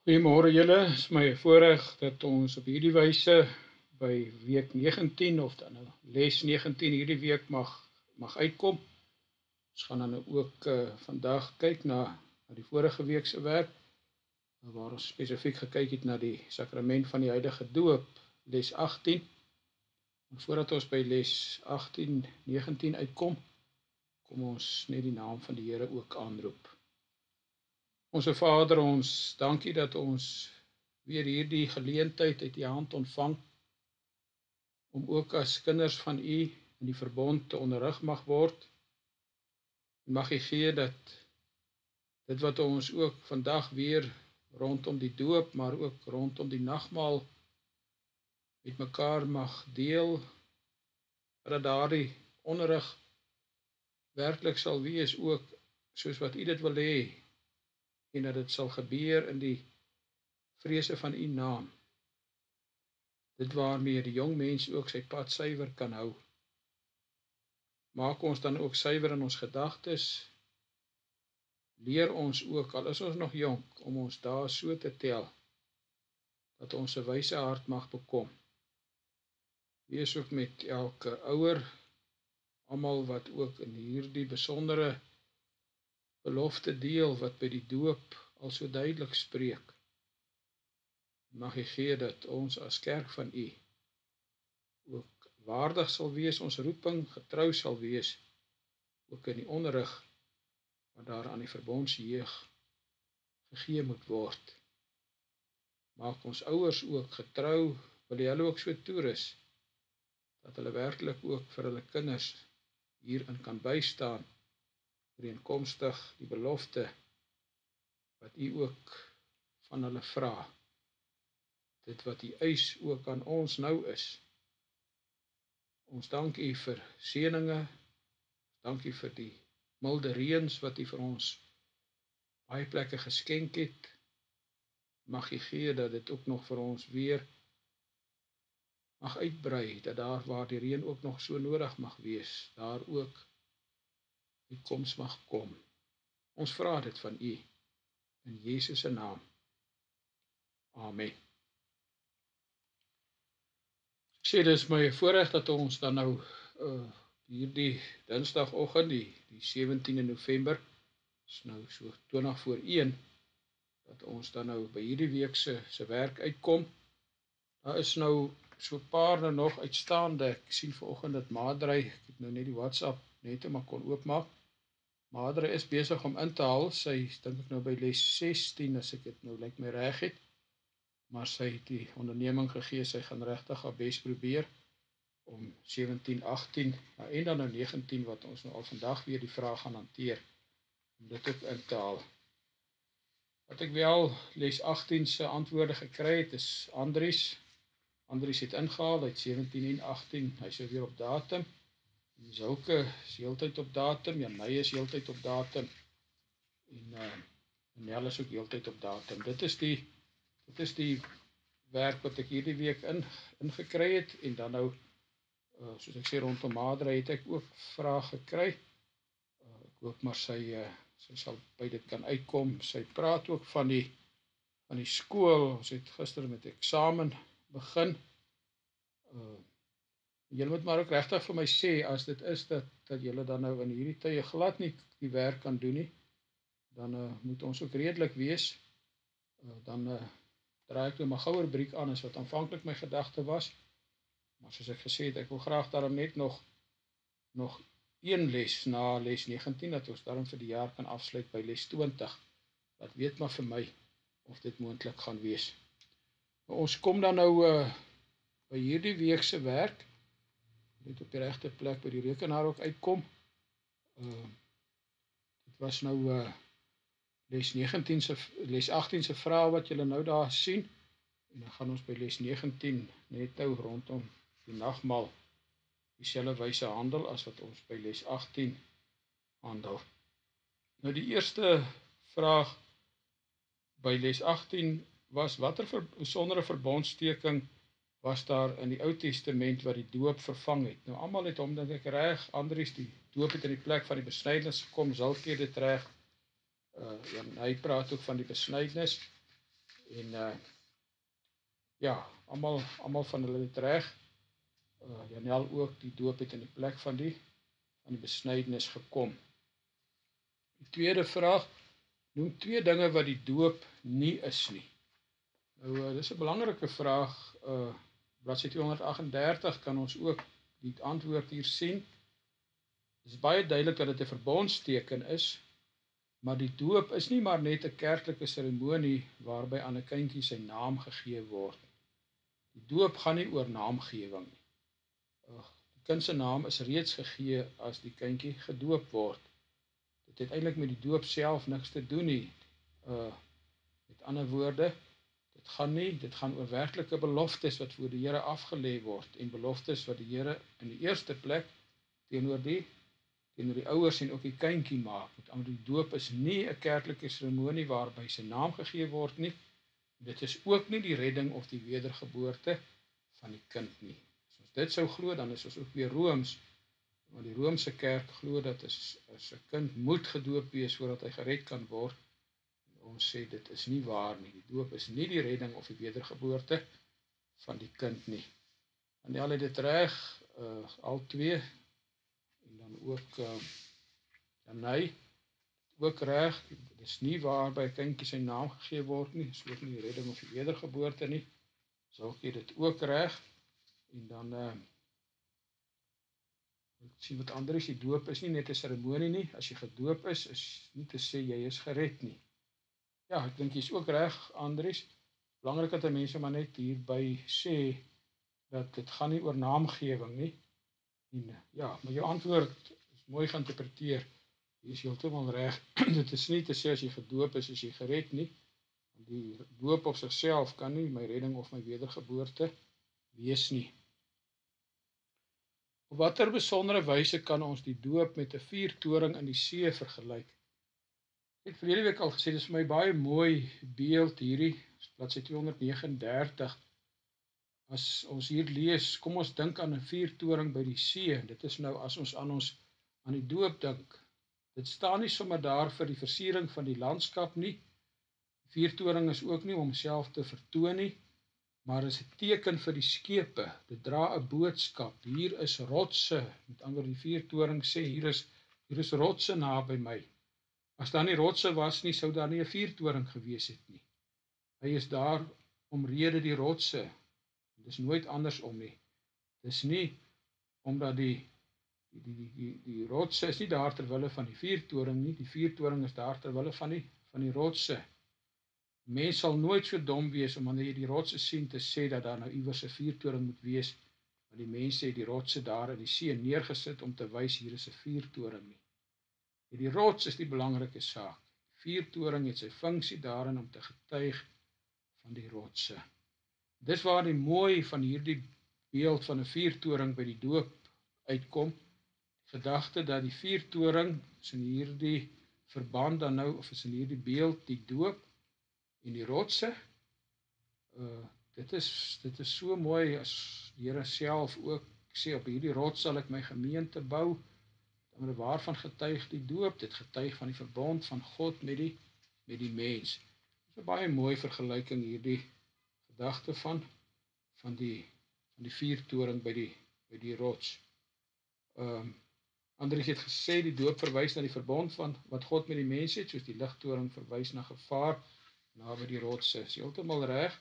Goeiemôre julle, het is my voorreg dat ons op hierdie wyse by week 19 of dan nou les 19 hierdie week mag uitkom. Ons gaan dan ook vandag kyk na die vorige week se werk waar ons spesifiek gekyk het na die sakrament van die heilige doop, les 18. En voordat ons by les 18, 19 uitkom, kom ons net die naam van die Here ook aanroep. Onse Vader, ons dankie dat ons weer hierdie geleentheid uit U hand ontvang om ook as kinders van U in die verbond te onderrig mag word. En mag U gee dat dit wat ons ook vandag weer rondom die doop, maar ook rondom die nagmaal met mekaar mag deel, dat daardie onderrig werklik sal wees ook soos wat U dit wil hê, en dat dit sal gebeur in die vrese van U naam. Dit waarmee die jong mens ook sy pad suiwer kan hou. Maak ons dan ook suiwer in ons gedagtes. Leer ons ook, al is ons nog jonk, om ons dae so te tel, dat ons 'n wyse hart mag bekom. Wees ook met elke ouer, almal wat ook in hierdie besondere belofte deel, wat by die doop al so duidelik spreek. Mag U gee dat ons as kerk van U ook waardig sal wees, ons roeping getrou sal wees, ook in die onderrig wat daar aan die verbondsjeug gegee moet word. Maak ons ouers ook getrou, wil jy hulle ook so toerus, dat hulle werklik ook vir hulle kinders hierin kan bystaan, ooreenkomstig die belofte wat U ook van hulle vra. Dit wat U eis ook aan ons nou is. Ons dank U vir seëninge, dank U vir die milde reëns wat U vir ons baie plekke geskenk het. Mag U gee dat dit ook nog vir ons weer mag uitbrei, dat daar waar die reën ook nog so nodig mag wees, daar ook die koms mag kom. Ons vra dit van U in Jesus se naam. Amen. Ek sê dis my voorreg dat ons dan nou hierdie Dinsdagoggend, die 17de November, is nou so 20 voor 1, dat ons dan nou by hierdie week se werk uitkom. Daar is nou so 'n paar nou nog uitstaande. Ek sien vanoggend dat Madrey, ek het nou net die WhatsApp net maar kon oopmaak. Madrey is besig om in te haal. Sy dink ek nou by les 16, as ek dit nou lyk my reg het. Maar sy het die onderneming gegee, sy gaan regtig haar bes probeer om 17, 18 en dan nou 19 wat ons nou al vandag weer die vraag gaan hanteer, om dit ook in te haal. Wat ek wel les 18 se antwoorde gekry het, is Andries. Andries het ingehaal, hy het 17 en 18, hy is weer op datum. Zulke is heeltyd op datum, Janey is heeltyd op datum, en Nel is ook heeltyd op datum. Dit is die werk wat ek hierdie week ingekry het, en dan nou, soos ek sê, rondom Madrey het ek ook vrae gekry. Ek hoop maar sy sal by dit kan uitkom. Sy praat ook van die skool. Ons het gister met eksamen begin. Julle moet maar ook regtig vir my sê, as dit is dat julle dan nou in hierdie tye glad nie die werk kan doen nie, dan moet ons ook redelik wees. Dan draai ek nou maar gouer briek aan as wat aanvanklik my gedagte was. Maar soos ek gesê het, ek wil graag daarom net nog een les na les 19, dat ons daarom vir die jaar kan afsluit by les 20. Dat weet maar vir my of dit moontlik gaan wees. Maar ons kom dan nou by hierdie week se werk, net op die regte plek by die rekenaar ook uitkom. Dit was nou les 18 se vrae wat julle nou daar sien, en dan gaan ons by les 19 net nou rondom die nagmaal dieselfde wyse handel as wat ons by les 18 handel. Nou die eerste vraag by les 18 was, watter besondere verbondsteking was daar in die Ou Testament wat die doop vervang het? Nou almal het hom, dink ek, reg. Andries, die doop het in die plek van die besnydenis gekom, Zulke het dit reg. En hy praat ook van die besnydenis, En ja, almal van hulle het reg. Janel ook, die doop het in die plek van die besnydenis gekom. Die tweede vraag, noem 2 dinge wat die doop nie is nie. Nou, dis 'n belangrike vraag. Bladsy 238 kan ons ook die antwoord hier sien. Dit is baie duidelik dat dit 'n verbondsteken is, maar die doop is nie maar net 'n kerklike seremonie waarby aan 'n kindjie sy naam gegee word. Die doop gaan nie oor naamgewing nie. Die kind se naam is reeds gegee as die kindjie gedoop word. Dit het eintlik met die doop self niks te doen nie. Met ander woorde, dit gaan oor werklike beloftes wat voor die Here afgelê word en beloftes wat die Here in die eerste plek teenoor die ouers en ook die kindjie maak. Met ander woorde, die doop is nie 'n kerklike seremonie waarby sy naam gegee word nie. Dit is ook nie die redding of die wedergeboorte van die kind nie. As ons dit sou glo, dan is ons ook weer Rooms, want die Roomse kerk glo dat as 'n kind moet gedoop wees voordat hy gered kan word. Ons sê dit is nie waar nie. Die doop is nie die redding of die wedergeboorte van die kind nie. Janel het dit reg, al 2, en dan ook Janey, ook reg, dit is nie waarby 'n kindjie sy naam gegee word nie, is ook nie die redding of die wedergeboorte nie. Sulke het dit ook reg, en dan sien wat Andries, die doop is nie net 'n seremonie nie, as jy gedoop is nie te sê jy is gered nie. Ja, ek dink jy's ook reg, Andries. Belangrik dat mense maar net hierby sê, dat dit gaan nie oor naamgewing nie. En ja, maar jou antwoord is mooi geïnterpreteer. Jy is heeltemal reg. Dit is nie te sê as jy gedoop is jy gered nie. Die doop op sigself kan nie my redding of my wedergeboorte wees nie. Op watter besondere wyse kan ons die doop met 'n vuurtoring in die see vergelyk? Ek het verlede week al gesê, dit is vir my baie mooi beeld hierdie, bladsy 239. As ons hier lees, kom ons dink aan 'n vuurtoring by die see. Dit is nou as ons aan die doop dink. Dit staan nie sommer daar vir die versiering van die landskap nie. Die vuurtoring is ook nie om homself te vertoon nie, maar is 'n teken vir die skepe. Dit dra 'n boodskap. Hier is rotse. Met ander woorde, die vuurtoring sê hier is rotse naby my. As daar nie rotse was nie, sou daar nie 'n vuurtoring gewees het nie. Hy is daar omrede die rotse. Dit is nooit andersom nie. Dit is nie omdat die rotse is nie daar ter wille van die vuurtoring nie. Die vuurtoring is daar ter wille van die rotse. Mens sal nooit so dom wees om wanneer jy die rotse sien te sê dat daar nou iewers 'n vuurtoring moet wees, want die mense het die rotse daar in die see neergesit om te wys hier is 'n vuurtoring nie. En die rots is die belangrike saak. Die vuurtoring het sy funksie daarin om te getuig van die rotse. Dis waar die mooi van hierdie beeld van 'n vuurtoring by die doop uitkom. Die gedagte dat die vuurtoring is in hierdie verband dan nou, of is in hierdie beeld die doop en die rotse. Dit is so mooi as die Here self ook sê, op hierdie rots sal ek my gemeente bou. Dan waarvan getuig die doop? Dit getuig van die verbond van God met die mens. Dit is 'n baie mooi vergelyking hierdie gedagte van die vuurtoring by die rots. Andries het gesê die doop verwys na die verbond van wat God met die mens het, soos die ligtoring verwys na gevaar naby die rotse. Is heeltemal reg.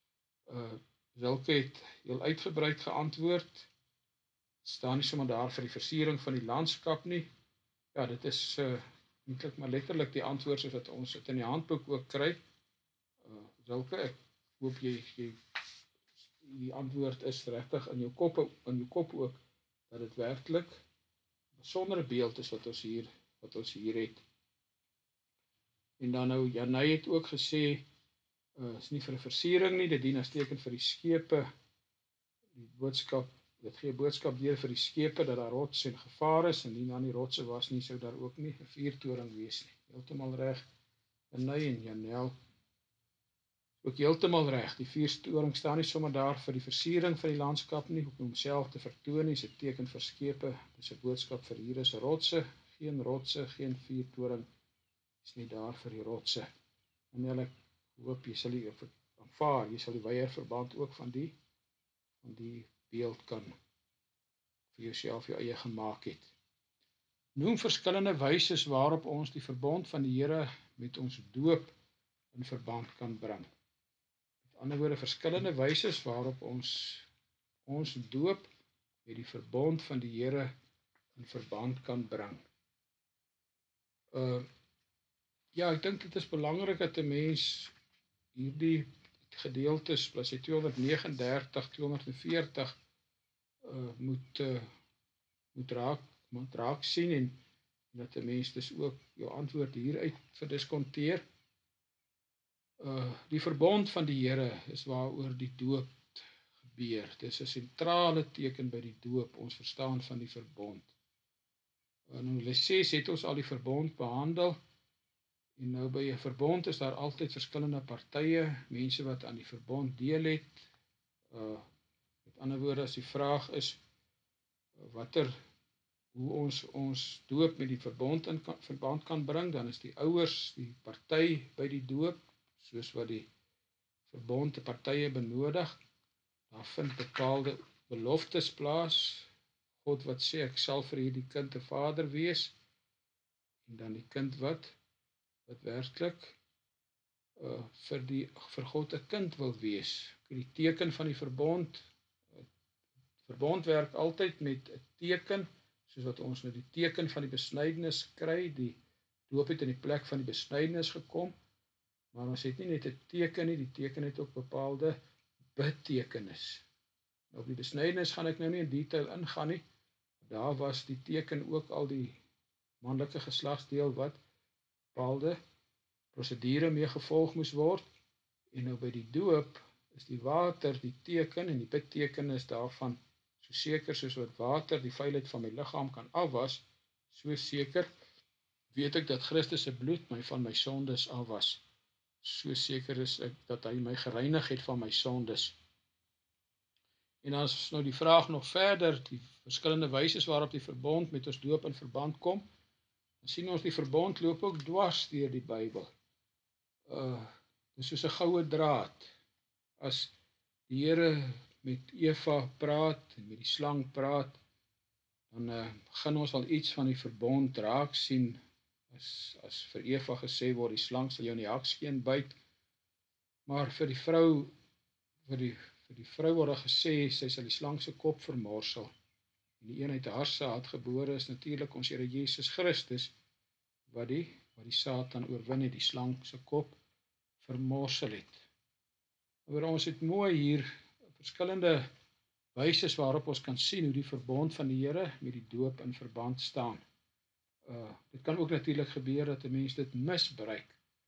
Wilke het heel uitgebreid geantwoord. Staan nie sommer daar vir die versiering van die landskap nie. Ja, dit is eintlik maar letterlik die antwoord soos wat ons dit in die handboek ook kry. Wilke, ek hoop jy die antwoord is regtig in jou kop ook, dat dit werklik 'n besondere beeld is wat ons hier het. En dan nou, Janey het ook gesê, is nie vir 'n versiering nie, dit dien as teken vir die skepe, dit gee boodskap deur vir die skepe, dat daar rots en gevaar is, en nie dan die rotse was nie, sou daar ook nie 'n vuurtoring wees nie. Heeltemal reg, Janey en Janel. Ook heeltemal reg, die vuurtoring staan nie sommer daar vir die versiering van die landskap nie, om homself te vertoon nie, is 'n teken vir skepe, dis 'n boodskap vir hier is rotse, geen vuurtoring, is nie daar vir die rotse. En ek hoop jy sal die aanvaar. Jy sal die weiërverband ook van die beeld kan vir jouself jou eie gemaak het. Noem verskillende wyses waarop ons die verbond van die Here met ons doop in verband kan bring. Met ander woorde, verskillende wyses waarop ons doop met die verbond van die Here in verband kan bring. Ja, ek dink dit is belangrik dat 'n mens hierdie gedeeltes, plus die 239, 240 moet raak sien en dat 'n mens dus ook jou antwoord hieruit verdiskonteer. Die verbond van die Here is waaroor die doop gebeur. Dit is 'n sentrale teken by die doop, ons verstaan van die verbond. Nou les 6 het ons al die verbond behandel. En nou by 'n verbond is daar altyd verskillende partye, mense wat aan die verbond deel het. Met ander woorde, as die vraag is hoe ons doop met die verbond in verband kan bring, dan is die ouers die party by die doop, soos wat die verbond te partye benodig. Daar vind bepaalde beloftes plaas. God wat sê, ek sal vir hierdie kind 'n vader wees, en dan die kind wat werklik vir God 'n kind wil wees. Die teken van die verbond. Verbond werk altyd met 'n teken, soos wat ons nou die teken van die besnydenis kry. Die doop het in die plek van die besnydenis gekom, maar ons het nie net 'n teken nie, die teken het ook bepaalde betekenis. Nou op die besnydenis gaan ek nou nie in detail ingaan nie. Daar was die teken ook al die manlike geslagsdeel wat bepaalde prosedure mee gevolg moes word, en nou by die doop is die water die teken, en die betekenis daarvan, so seker soos wat water die vuilheid van my liggaam kan afwas, so seker weet ek dat Christus se bloed my van my sondes afwas. So seker is ek dat hy my gereinig het van my sondes. En as nou die vraag nog verder, die verskillende wyses waarop die verbond met ons doop in verband kom, dan sien ons die verbond loop ook dwars deur die Bybel. Dis soos 'n goue draad. As die Here met Eva praat en met die slang praat, dan begin ons al iets van die verbond raak sien. As vir Eva gesê word, die slang sal jou in die hakskeen byt, maar vir die vrou word daar gesê, sy sal die slang se kop vermorsel. En die een uit haar saad gebore is natuurlik ons Here Jesus Christus, wat die Satan oorwin het, die slang se kop vermorsel het. Maar ons het mooi hier verskillende wyses waarop ons kan sien hoe die verbond van die Here met die doop in verband staan. Dit kan ook natuurlik gebeur dat 'n mens dit misbruik.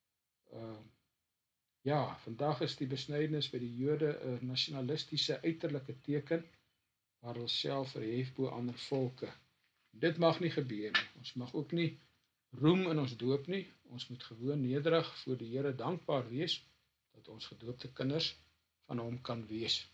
Ja, vandag is die besnydenis by die Jode 'n nasionalistiese uiterlike teken, waar hulle self verhef bo ander volke. Dit mag nie gebeur nie. Ons mag ook nie roem in ons doop nie. Ons moet gewoon nederig voor die Here dankbaar wees dat ons gedoopte kinders van hom kan wees.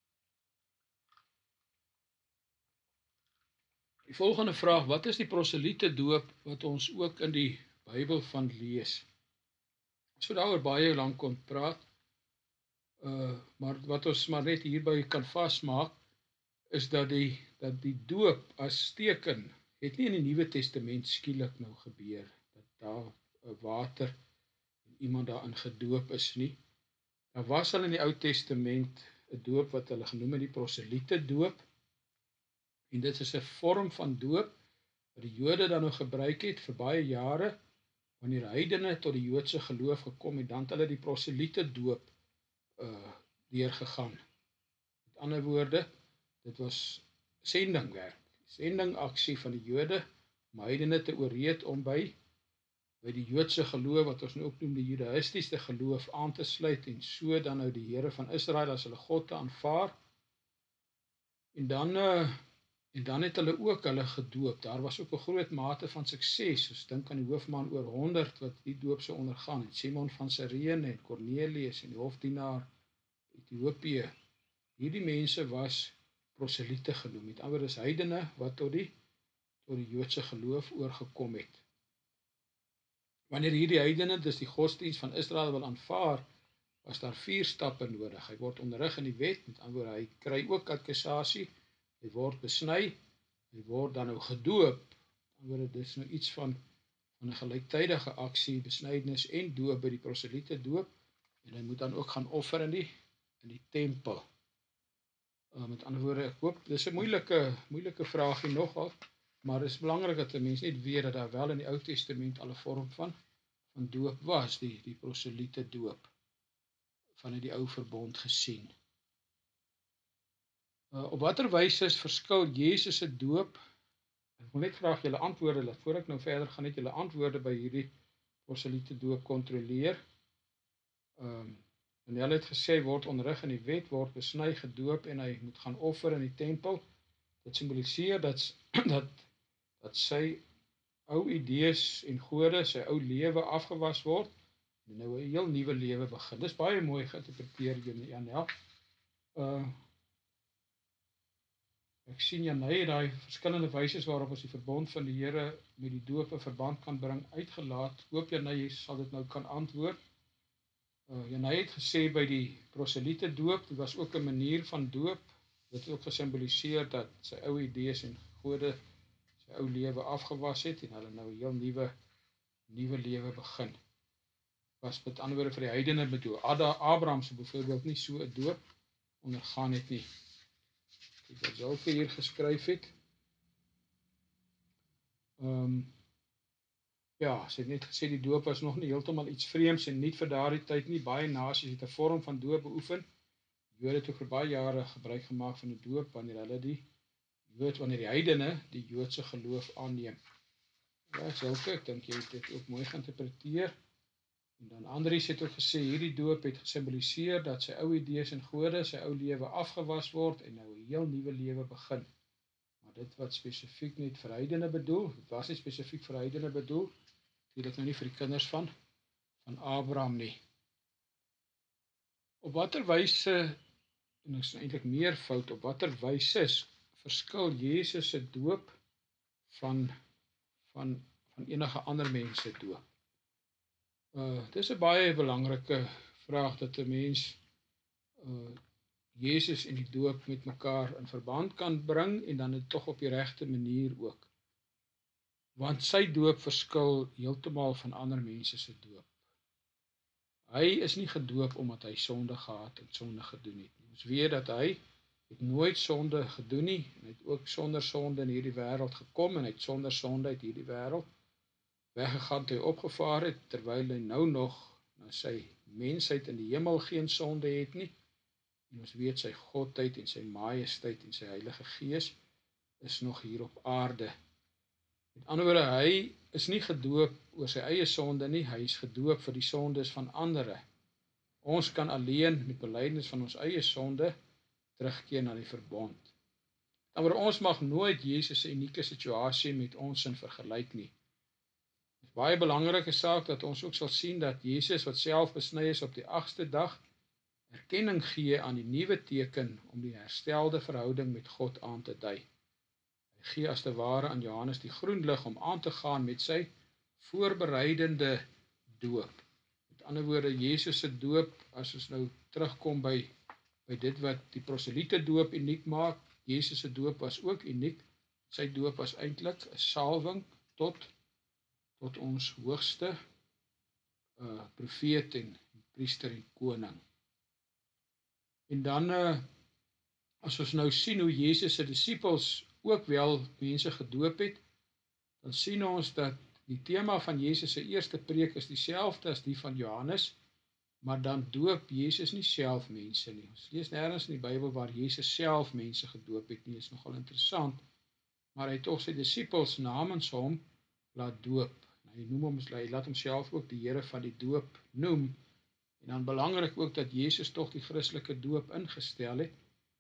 Die volgende vraag, wat is die proseliete doop wat ons ook in die Bybel van lees? Ons moet daaroor baie lank kon praat, maar wat ons maar net hierby kan vasmaak, is dat die doop as teken het nie in die Nuwe Testament skielik nou gebeur, dat daar water en iemand daarin gedoop is nie. Daar was al in die Ou Testament 'n doop wat hulle genoem het die proseliete doop, en dit is 'n vorm van doop wat die Jode dan nou gebruik het vir baie jare. Wanneer heidene tot die Joodse geloof gekom het, dan het hulle die proseliete doop deurgegaan. Met ander woorde, dit was sendingwerk, sendingaksie van die Jode om heidene te oorreed om by die Joodse geloof, wat ons nou ook noem die Judaïstiese geloof, aan te sluit en so dan nou die Here van Israel as hulle God te aanvaar. En dan het hulle ook hulle gedoop. Daar was ook 'n groot mate van sukses. Ons dink aan die hoofman oor 100 wat die doop sou ondergaan het. Simon van Sirene en Cornelius en die hofdienaar Ethiopië. Hierdie mense was proseliete genoem. Met ander woorde is heidene wat tot die Joodse geloof oorgekom het. Wanneer hierdie heidene dus die godsdienst van Israel wil aanvaar, was daar 4 stappe nodig. Hy word onderrig in die wet, met ander woorde, hy kry ook katekisasie, hy word besny, hy word dan nou gedoop. Met ander woorde, dis nou iets van 'n gelyktydige aksie, besnydenis en doop by die proseliete doop, en hy moet dan ook gaan offer in die tempel. Met ander woorde, ek hoop, dis 'n moeilike vraagie nogal, maar dit is belangrik dat 'n mens net weet dat daar wel in die Ou Testament al 'n vorm van doop was, die proseliete doop, vanuit die ou verbond gesien. Op watter wyse verskil Jesus se doop? Ek wil net graag julle antwoorde laat, voor ek nou verder gaan, net julle antwoorde by hierdie proseliete doop kontroleer. Wanneer hy het gesê, word onderrig in die wet, word besny, gedoop en hy moet gaan offer in die tempel. Dit simboliseer dat sy ou idees en gode, sy ou lewe afgewas word en nou 'n heel nuwe lewe begin. Dis baie mooi geïnterpreteer, Janel. Ek sien Janey het daai verskillende wyse waarop ons die verbond van die Here met die doop in verband kan bring uitgelaat. Hoop Janey sal dit nou kan antwoord. Janey het gesê by die proseliete doop, dit was ook 'n manier van doop. Dit het ook gesimboliseer dat sy ou idees en gode sy ou lewe afgewas het en hulle nou 'n heel nuwe lewe begin. Was met ander woorde vir die heidene bedoel. Abraham se byvoorbeeld nie so 'n doop ondergaan het nie. Ek wat Zulke hier geskryf het. Ja, sy het net gesê die doop was nog nie heeltemal iets vreemds en nuut vir daardie tyd nie. Baie nasies het 'n vorm van doop beoefen. Jode het ook vir baie jare gebruik gemaak van 'n doop wanneer die heidene die Joodse geloof aanneem. Ja, Zulke, ek dink jy het dit ook mooi geïnterpreteer. En dan Andries het ook gesê, hierdie doop het gesimboliseer dat sy ou idees en gode, sy ou lewe afgewas word en nou 'n heel nuwe lewe begin. Maar dit wat spesifiek net vir heidene bedoel, dit was nie spesifiek vir heidene bedoel, natuurlik nou nie vir die kinders van Abraham nie. Op watter wyse, en is eintlik meer fout, op watter wyse verskil Jesus se doop van enige ander mense doop? Dis 'n baie belangrike vraag dat 'n mens Jesus en die doop met mekaar in verband kan bring en dan dit tog op die regte manier ook. Want sy doop verskil heeltemal van ander mense se doop. Hy is nie gedoop omdat hy sonde gehad en sonde gedoen het nie. Ons weet dat hy het nooit sonde gedoen nie en hy het ook sonder sonde in hierdie wêreld gekom en hy het sonder sonde uit hierdie wêreld weggegaan toe hy opgevaar het, terwyl hy nou nog na sy mensheid in die hemel geen sonde het nie. En ons weet sy godheid en sy majesteit en sy Heilige Gees is nog hier op aarde. Met ander woorde, hy is nie gedoop oor sy eie sonde nie, hy is gedoop vir die sondes van ander. Ons kan alleen met belydenis van ons eie sonde terugkeer na die verbond. Maar ons mag nooit Jesus se unieke situasie met ons sin vergelyk nie. Dit is baie belangrike saak dat ons ook sal sien dat Jesus wat self besny is op die 8ste dag erkenning gee aan die nuwe teken om die herstelde verhouding met God aan te dui. Hy gee as te ware aan Johannes die groen lig om aan te gaan met sy voorbereidende doop. Met ander woorde, Jesus se doop, as ons nou terugkom by dit wat die proseliete doop uniek maak, Jesus se doop was ook uniek. Sy doop was eintlik 'n salwing tot ons hoogste profeet en priester en koning. En dan, as ons nou sien hoe Jesus se disippels ook wel mense gedoop het, dan sien ons dat die tema van Jesus se eerste preek is dieselfde as die van Johannes, maar dan doop Jesus nie self mense nie. Ons lees nêrens in die Bybel waar Jesus self mense gedoop het nie, is nogal interessant, maar hy het tog sy disippels namens hom laat doop. Hy laat homself ook die Here van die doop noem, en dan belangrik ook dat Jesus tog die Christelike doop ingestel het.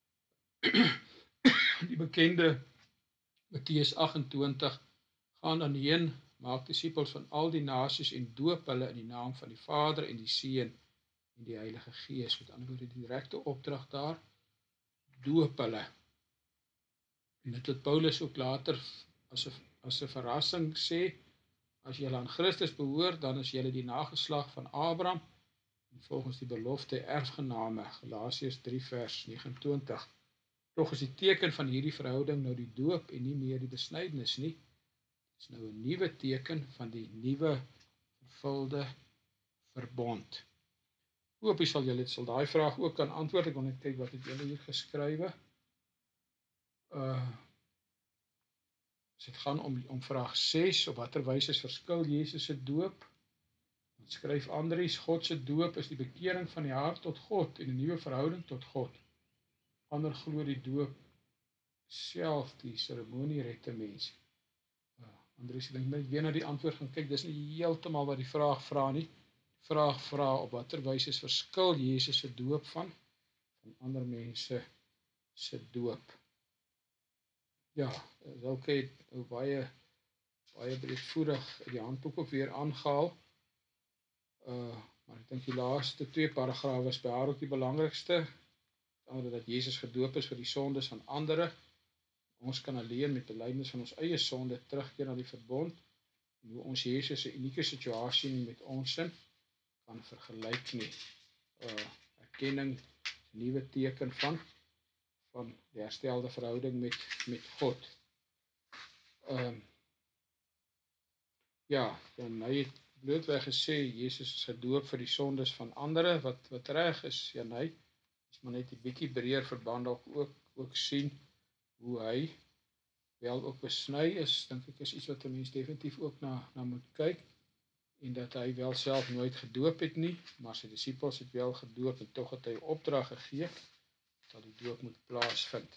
Die bekende Matteus 28, gaan dan heen, maak disippels van al die nasies en doop hulle in die naam van die Vader en die Seun en die Heilige Gees. Met ander woorde, die direkte opdrag daar, doop hulle. En dit het Paulus ook later as 'n verrassing sê, as julle aan Christus behoort, dan is julle die nageslag van Abraham en volgens die belofte erfgename, Galasiërs 3 vers 29. Tog is die teken van hierdie verhouding nou die doop en nie meer die besnydenis nie. Dit is nou 'n nuwe teken van die nuwe vervulde verbond. Hoop jy sal daai vraag ook kan antwoord. Ek wil net kyk wat het julle hier geskrywe. As dit gaan om vraag 6, op watter wyse verskil Jesus se doop? Dan skryf Andries, God se doop is die bekering van die hart tot God en 'n nuwe verhouding tot God. Ander glo die doop self die seremonie red 'n mens. Andries, ek dink net weer na die antwoord gaan kyk, dis nie heeltemal wat die vraag vra nie. Die vraag vra op watter wyse verskil Jesus se doop van ander mense se doop. Ja, Wilke het baie breedvoerig die handboek ook weer aangehaal. Maar ek dink die laaste 2 paragrawe is by haar ook die belangrikste. Dat Jesus gedoop is vir die sondes van ander. Ons kan alleen met belydenis van ons eie sonde terugkeer na die verbond en hoe ons Jesus se unieke situasie nie met ons sin kan vergelyk nie. Erkenning, nuwe teken van die herstelde verhouding met God. Ja, en hy het blootweg gesê Jesus is gedoop vir die sondes van ander, wat reg is. Ja, hy is maar net 'n bietjie breër verband ook sien hoe hy wel ook besny is, dink ek is iets wat 'n mens definitief ook na moet kyk, en dat hy wel self nooit gedoop het nie, maar sy disippels het wel gedoop en tog het hy opdrag gegee dat die doop moet plaasvind.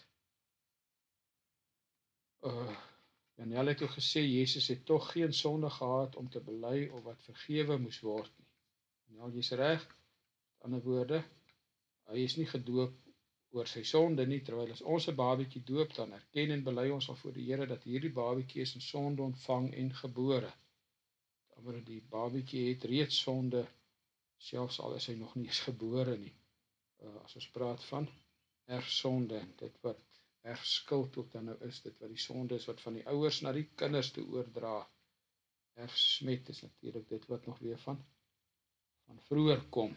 Janelle het ook gesê Jesus het tog geen sonde gehad om te bely of wat vergewe moes word nie. Ja, jy's reg. Met ander woorde, hy is nie gedoop oor sy sonde nie, terwyl as ons 'n babatjie doop, dan erken en bely ons al voor die Here dat hierdie babatjie is in sonde ontvang en gebore. Maar die babatjie het reeds sonde, selfs al is hy nog nie eens gebore nie. As ons praat van erfsonde, dit wat erfskuld ook dan nou is, dit wat die sonde is wat van die ouers na die kinders toe oordra. Erfsmet is natuurlik dit wat nog weer van vroeër kom.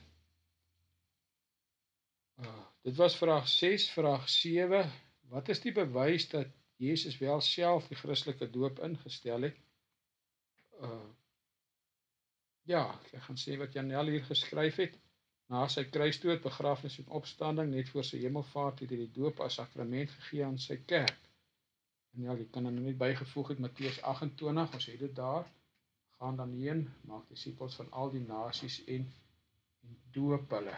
Dit was vraag 6, vraag 7. Wat is die bewys dat Jesus wel self die Christelike doop ingestel het? Ja, ek gaan sê wat Janelle hier geskryf het. Na sy kruisdood, begrafnis en opstanding, net voor sy hemelvaart, het hy die doop as sakrament gegee aan sy kerk. Janelle, jy kan dan net bygevoeg het Matteus 28, ons het dit daar. Gaan dan heen, maak disippels van al die nasies en doop hulle.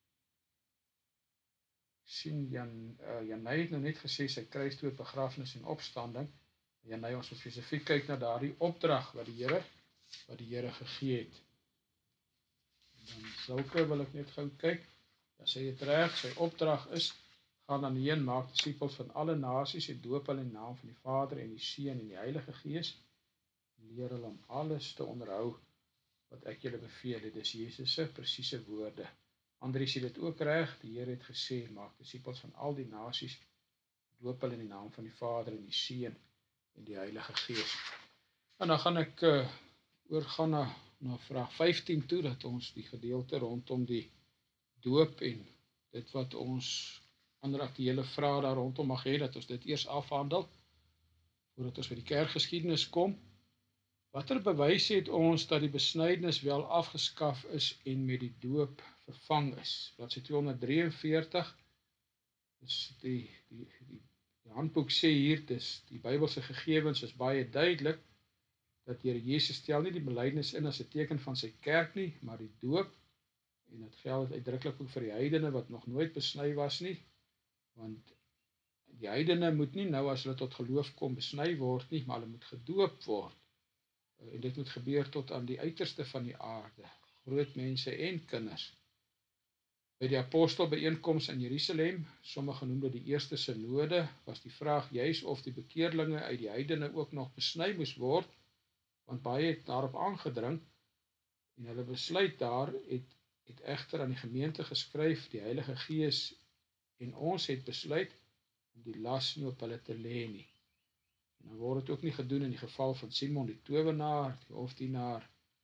Sien Janey het nou net gesê sy kruisdood, begrafnis en opstanding. Janey, ons moet spesifiek kyk na daardie opdrag wat die Here gegee het. Dan sulke wil ek net gou kyk. Ja, sy het reg, sy opdrag is, gaan dan heen, maak disippels van alle nasies en doop hulle in die naam van die Vader en die Seun en die Heilige Gees. Leer hulle om alles te onderhou wat ek julle beveel het. Dis Jesus se presiese woorde. Andries het dit ook reg. Die Here het gesê, maak disippels van al die nasies, doop hulle in die naam van die Vader en die Seun en die Heilige Gees. En dan gaan ek oorgaan na vraag 15 toe, dat ons die gedeelte rondom die doop en dit wat ons ander aktuele vrae daar rondom mag hê, dat ons dit eers afhandel, voordat ons by die kerkgeskiedenis kom. Watter bewys het ons dat die besnydenis wel afgeskaf is en met die doop vervang is? Bladsy 243, dus die handboek sê hier, die Bybelse gegevens is baie duidelik, dat Here Jesus stel nie die belydenis in as 'n teken van sy kerk nie, maar die doop, en dit geld uitdruklik ook vir die heidene wat nog nooit besny was nie, want die heidene moet nie nou as hulle tot geloof kom besny word nie, maar hulle moet gedoop word. En dit moet gebeur tot aan die uiterste van die aarde, groot mense en kinders. By die apostelbyeenkoms in Jerusalem, sommige noem dit die eerste synode, was die vraag juis of die bekeerlinge uit die heidene ook nog besny moes word, want baie het daarop aangedring, en hulle besluit daar het egter aan die gemeente geskryf, die Heilige Gees en ons het besluit om die las nie op hulle te lê nie. En dan word dit ook nie gedoen in die geval van Simon die towenaar, die hofdienaar,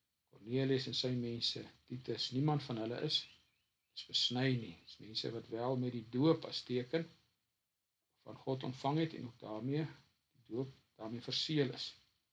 Cornelius en sy mense, Titus, niemand van hulle is besny nie. Dis mense wat wel met die doop as teken van God ontvang het en ook daarmee die doop daarmee verseël is.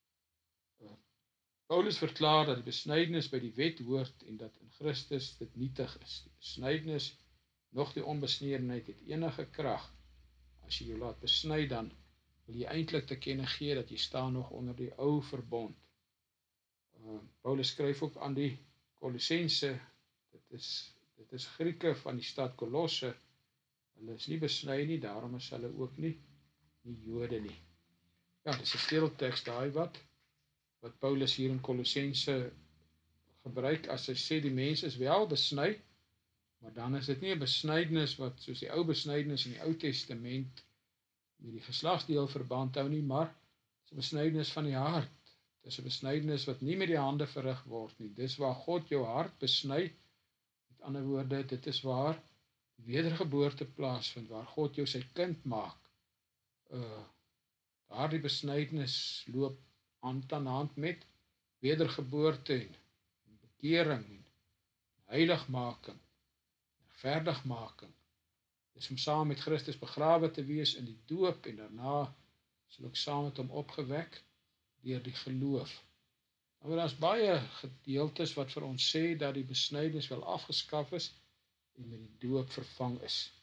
Paulus verklaar dat die besnydenis by die wet hoort en dat in Christus dit nietig is. Die besnydenis nog die onbesnedenheid het enige krag. As jy jou laat besny, dan wil jy eintlik te kenne gee dat jy staan nog onder die ou verbond. Paulus skryf ook aan die Kolossense, dit is Grieke van die stad Kolosse, hulle is nie besny nie, daarom is hulle ook nie Jode nie. Ja, dit is 'n sleutelteks daai wat Paulus hier in Kolossense gebruik as hy sê die mens is wel besny, maar dan is dit nie 'n besnydenis wat soos die ou besnydenis in die Ou Testament met die geslagsdeel verband hou nie, maar dit is 'n besnydenis van die hart. Dit is 'n besnydenis wat nie met die hande verrig word nie. Dis waar God jou hart besny. Met ander woorde, dit is waar die wedergeboorte plaasvind, waar God jou sy kind maak. Daardie besnydenis loop hand aan hand met wedergeboorte en bekering en heiligmaking, regverdigmaking. Dis om saam met Christus begrawe te wees in die doop en daarna sal ook saam met hom opgewek deur die geloof. Maar daar's baie gedeeltes wat vir ons sê dat die besnydenis wel afgeskaf is en met die doop vervang is.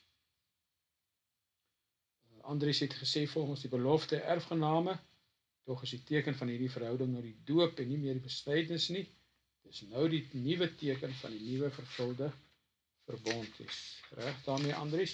Andries het gesê volgens die belofte erfgename, tog is die teken van hierdie verhouding nou die doop en nie meer die besnydenis nie. Dis nou die nuwe teken van die nuwe vervulde verbond is. Reg daarmee, Andries?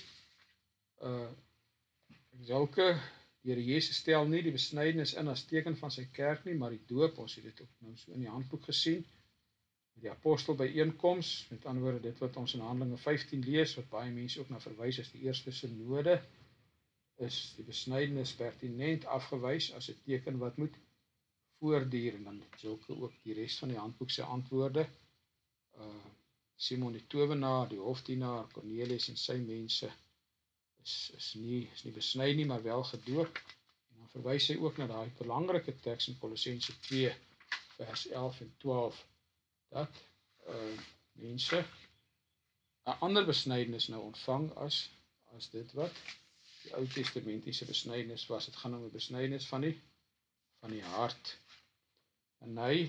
Sulke, die Here Jesus stel nie die besnydenis in as teken van sy kerk nie, maar die doop, ons het dit ook nou so in die handboek gesien, met die apostel byeenkoms, met ander woorde dit wat ons in Handelinge 15 lees, wat baie mense ook na verwys as die eerste synode, is die besnydenis pertinent afgewys as 'n teken wat moet voortduur, en dan sulke ook die res van die handboek se antwoorde. Simon die towenaar, die hofdienaar, Cornelius en sy mense is nie besny nie, maar wel gedoop. En dan verwys hy ook na daai belangrike teks in Kolossense 2 vers 11 en 12 dat mense 'n ander besnydenis nou ontvang as dit wat die Ou Testamentiese besnydenis was. Dit gaan om 'n besnydenis van die hart. En hy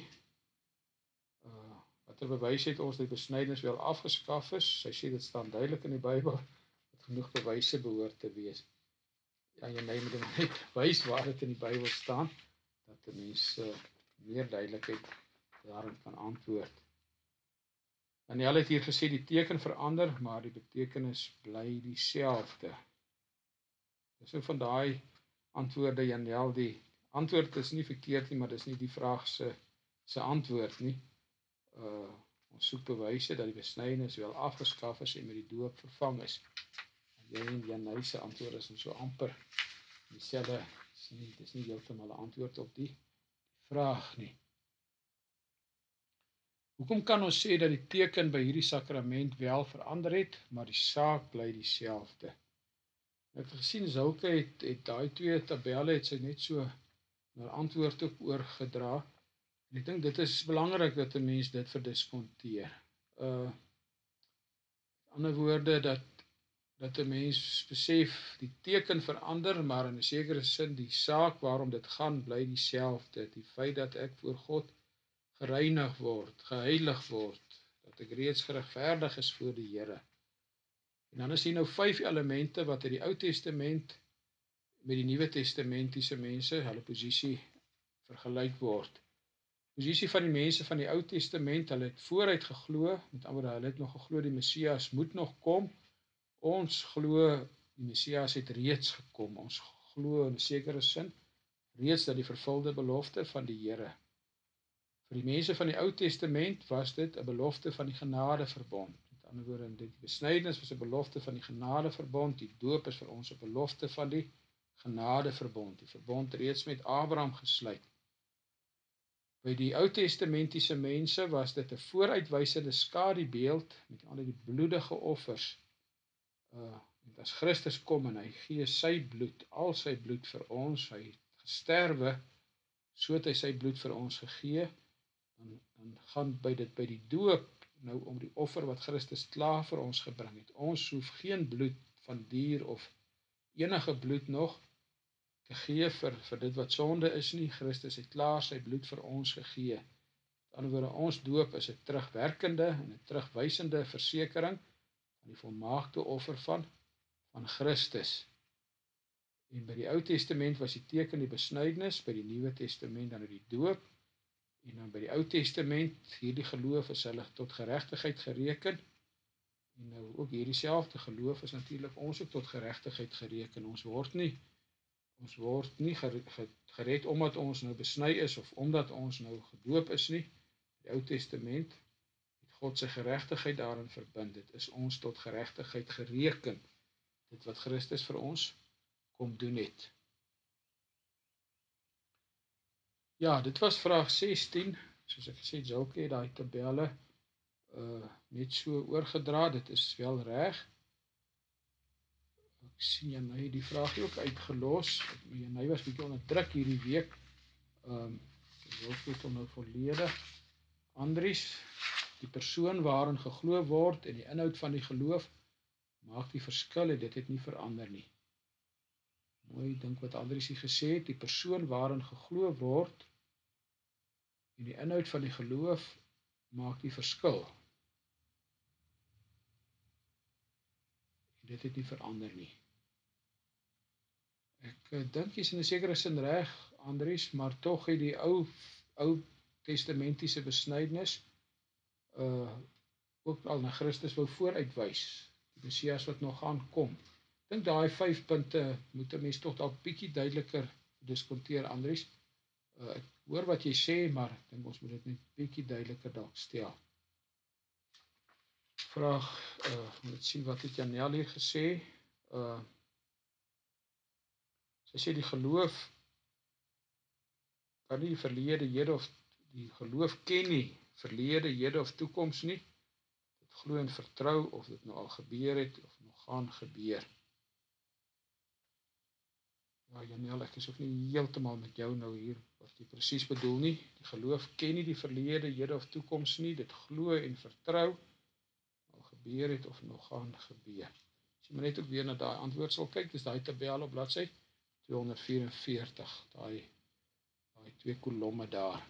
watter bewys het ons dat die besnydenis wel afgeskaf is? Hy sê dit staan duidelik in die Bybel, dat genoeg bewyse behoort te wees. Ja, jy moet net wys waar dit in die Bybel staan, dat 'n mens meer duidelikheid daarin kan antwoord. Daniel het hier gesê die teken verander, maar die betekenis bly dieselfde. Dis ook van daai antwoorde, Daniel, die antwoord is nie verkeerd nie, maar dis nie die vraag se antwoord nie. Ons soek bewyse dat die besnydenis wel afgeskaf is en met die doop vervang is. Jy en Janey se antwoord is so amper dieselfde, dis nie heeltemal 'n antwoord op die vraag nie. Hoekom kan ons sê dat die teken by hierdie sakrament wel verander het, maar die saak bly dieselfde? Ek het gesien Zulke het daai twee tabelle het sy net so 'n antwoord ook oorgedra. En ek dink dit is belangrik dat 'n mens dit verdiskonteer. Ander woorde dat 'n mens besef die teken verander, maar in 'n sekere sin die saak waarom dit gaan bly dieselfde. Die feit dat ek voor God gereinig word, geheilig word, dat ek reeds geregverdig is voor die Here. En dan is hier nou 5 elemente wat uit die Ou Testament met die Nuwe Testamentiese mense, hulle posisie vergelyk word. Posisie van die mense van die Ou Testament, hulle het vooruit geglo, met ander woorde, hulle het nog geglo die Messias moet nog kom. Ons glo die Messias het reeds gekom. Ons glo in 'n sekere sin reeds dat die vervulde belofte van die Here. Vir die mense van die Ou Testament was dit 'n belofte van die genadeverbond. Met ander woorde, die besnydenis was 'n belofte van die genadeverbond, die doop is vir ons 'n belofte van die genadeverbond, die verbond reeds met Abraham gesluit. By die Ou Testamentiese mense was dit 'n vooruitwysende skadubeeld met al die bloedige offers. As Christus kom en hy gee sy bloed, al sy bloed vir ons, hy het gesterwe, so het hy sy bloed vir ons gegee, dan gaan by die doop nou om die offer wat Christus klaar vir ons gebring het. Ons hoef geen bloed van dier of enige bloed nog te gee vir dit wat sonde is nie. Christus het klaar sy bloed vir ons gegee. Met ander woorde, ons doop is 'n terugwerkende en 'n terugwysende versekering van die volmaakte offer van Christus. En by die Ou Testament was die teken die besnydenis, by die Nuwe Testament dan die doop. En dan by die Ou Testament, hierdie geloof is hulle tot geregtigheid gereken. En nou ook hierdie selfde geloof is natuurlik ons ook tot geregtigheid gereken. Ons word nie gered omdat ons nou besny is of omdat ons nou gedoop is nie. Die Ou Testament het God se geregtigheid daarin verbind. Dit is ons tot geregtigheid gereken. Dit wat Christus vir ons kom doen het. Ja, dit was vraag 16. Soos ek gesê het, Jolke het daai tabelle net so oorgedra. Dit is wel reg. Ek sien Janey het die vraag ook uitgelos. Janey was bietjie onder druk hierdie week. Jolke het hom nou volledig. Andries, die persoon waarin geglo word en die inhoud van die geloof maak die verskil en dit het nie verander nie. Mooi dink wat Andries hier gesê het, die persoon waarin geglo word en die inhoud van die geloof maak die verskil. En dit het nie verander nie. Ek dink jy's in 'n sekere sin reg, Andries, maar tog het die ou testamentiese besnydenis ook al na Christus wou vooruitwys, die Messias wat nog gaan kom. Ek dink daai 5 punte moet 'n mens tog dalk bietjie duideliker diskonteer, Andries. Ek hoor wat jy sê, maar ek dink ons moet dit net bietjie duideliker dalk stel. Vraag, moet sien wat het Janel hier gesê. Sy sê die geloof kan nie verlede, hede of die geloof ken nie verlede, hede of toekoms nie. Dit glo en vertrou of dit nou al gebeur het of nog gaan gebeur. Ja, Janel, ek is ook nie heeltemal met jou nou hier wat jy presies bedoel nie. Die geloof ken nie die verlede, hede of toekoms nie. Dit glo en vertrou al gebeur het of nog gaan gebeur. As jy maar net ook weer na daai antwoord sal kyk, dis daai tabel op bladsy 244, daai 2 kolomme daar.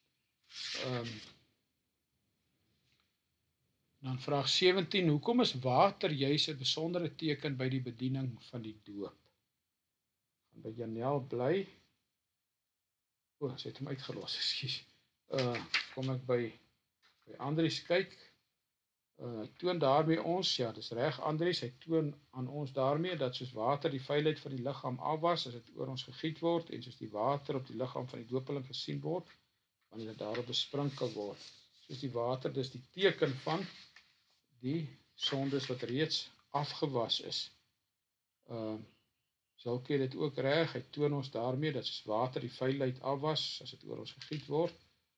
Dan vraag 17, hoekom is water juis 'n besondere teken by die bediening van die doop? Gaan by Janel bly. Sy het hom uitgelos, ekskuus. Kom ek by Andries kyk. Hy toon daarmee ons, ja, dis reg Andries, hy toon aan ons daarmee dat soos water die vuilheid van die liggaam afwas as dit oor ons gegiet word en soos die water op die liggaam van die doopeling gesien word wanneer dit daarop besprinkel word. Soos die water dis die teken van die sondes wat reeds afgewas is. Sulke dit ook reg, hy toon ons daarmee dat soos water die vuilheid afwas as dit oor ons gegiet word.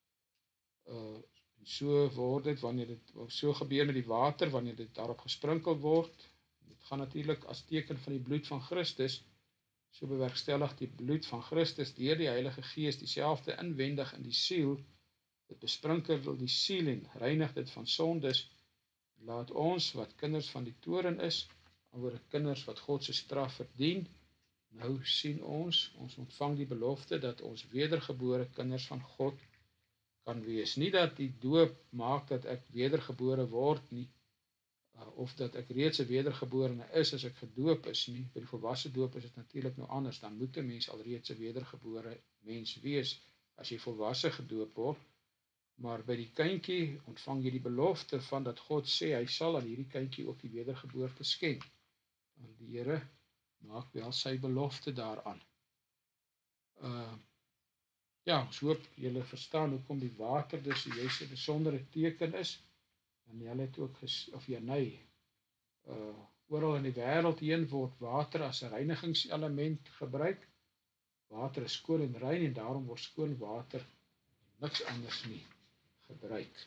So word dit wanneer dit so gebeur met die water wanneer dit daarop gesprinkel word. Dit gaan natuurlik as teken van die bloed van Christus. So bewerkstellig die bloed van Christus deur die Heilige Gees dieselfde inwendig in die siel. Dit besprinkel die siel en reinig dit van sondes. Laat ons wat kinders van die toren is, alhoewel kinders wat God se straf verdien. Nou sien ons ontvang die belofte dat ons wedergebore kinders van God kan wees. Nie dat die doop maak dat ek wedergebore word nie, of dat ek reeds 'n wedergeborene is as ek gedoop is nie. By die volwasse doop is dit natuurlik nou anders. Dan moet 'n mens al reeds 'n wedergebore mens wees as jy volwasse gedoop word. Maar by die kindjie ontvang jy die belofte van dat God sê hy sal aan hierdie kindjie ook die wedergeboorte skenk. Want die Here maak wel sy belofte daaraan. Ja, ons hoop julle verstaan hoekom die water dus juist 'n besondere teken is. En julle het ook Janey, oral in die wêreld heen word water as 'n reinigingselement gebruik. Water is skoon en rein en daarom word skoon water niks anders nie gebruik.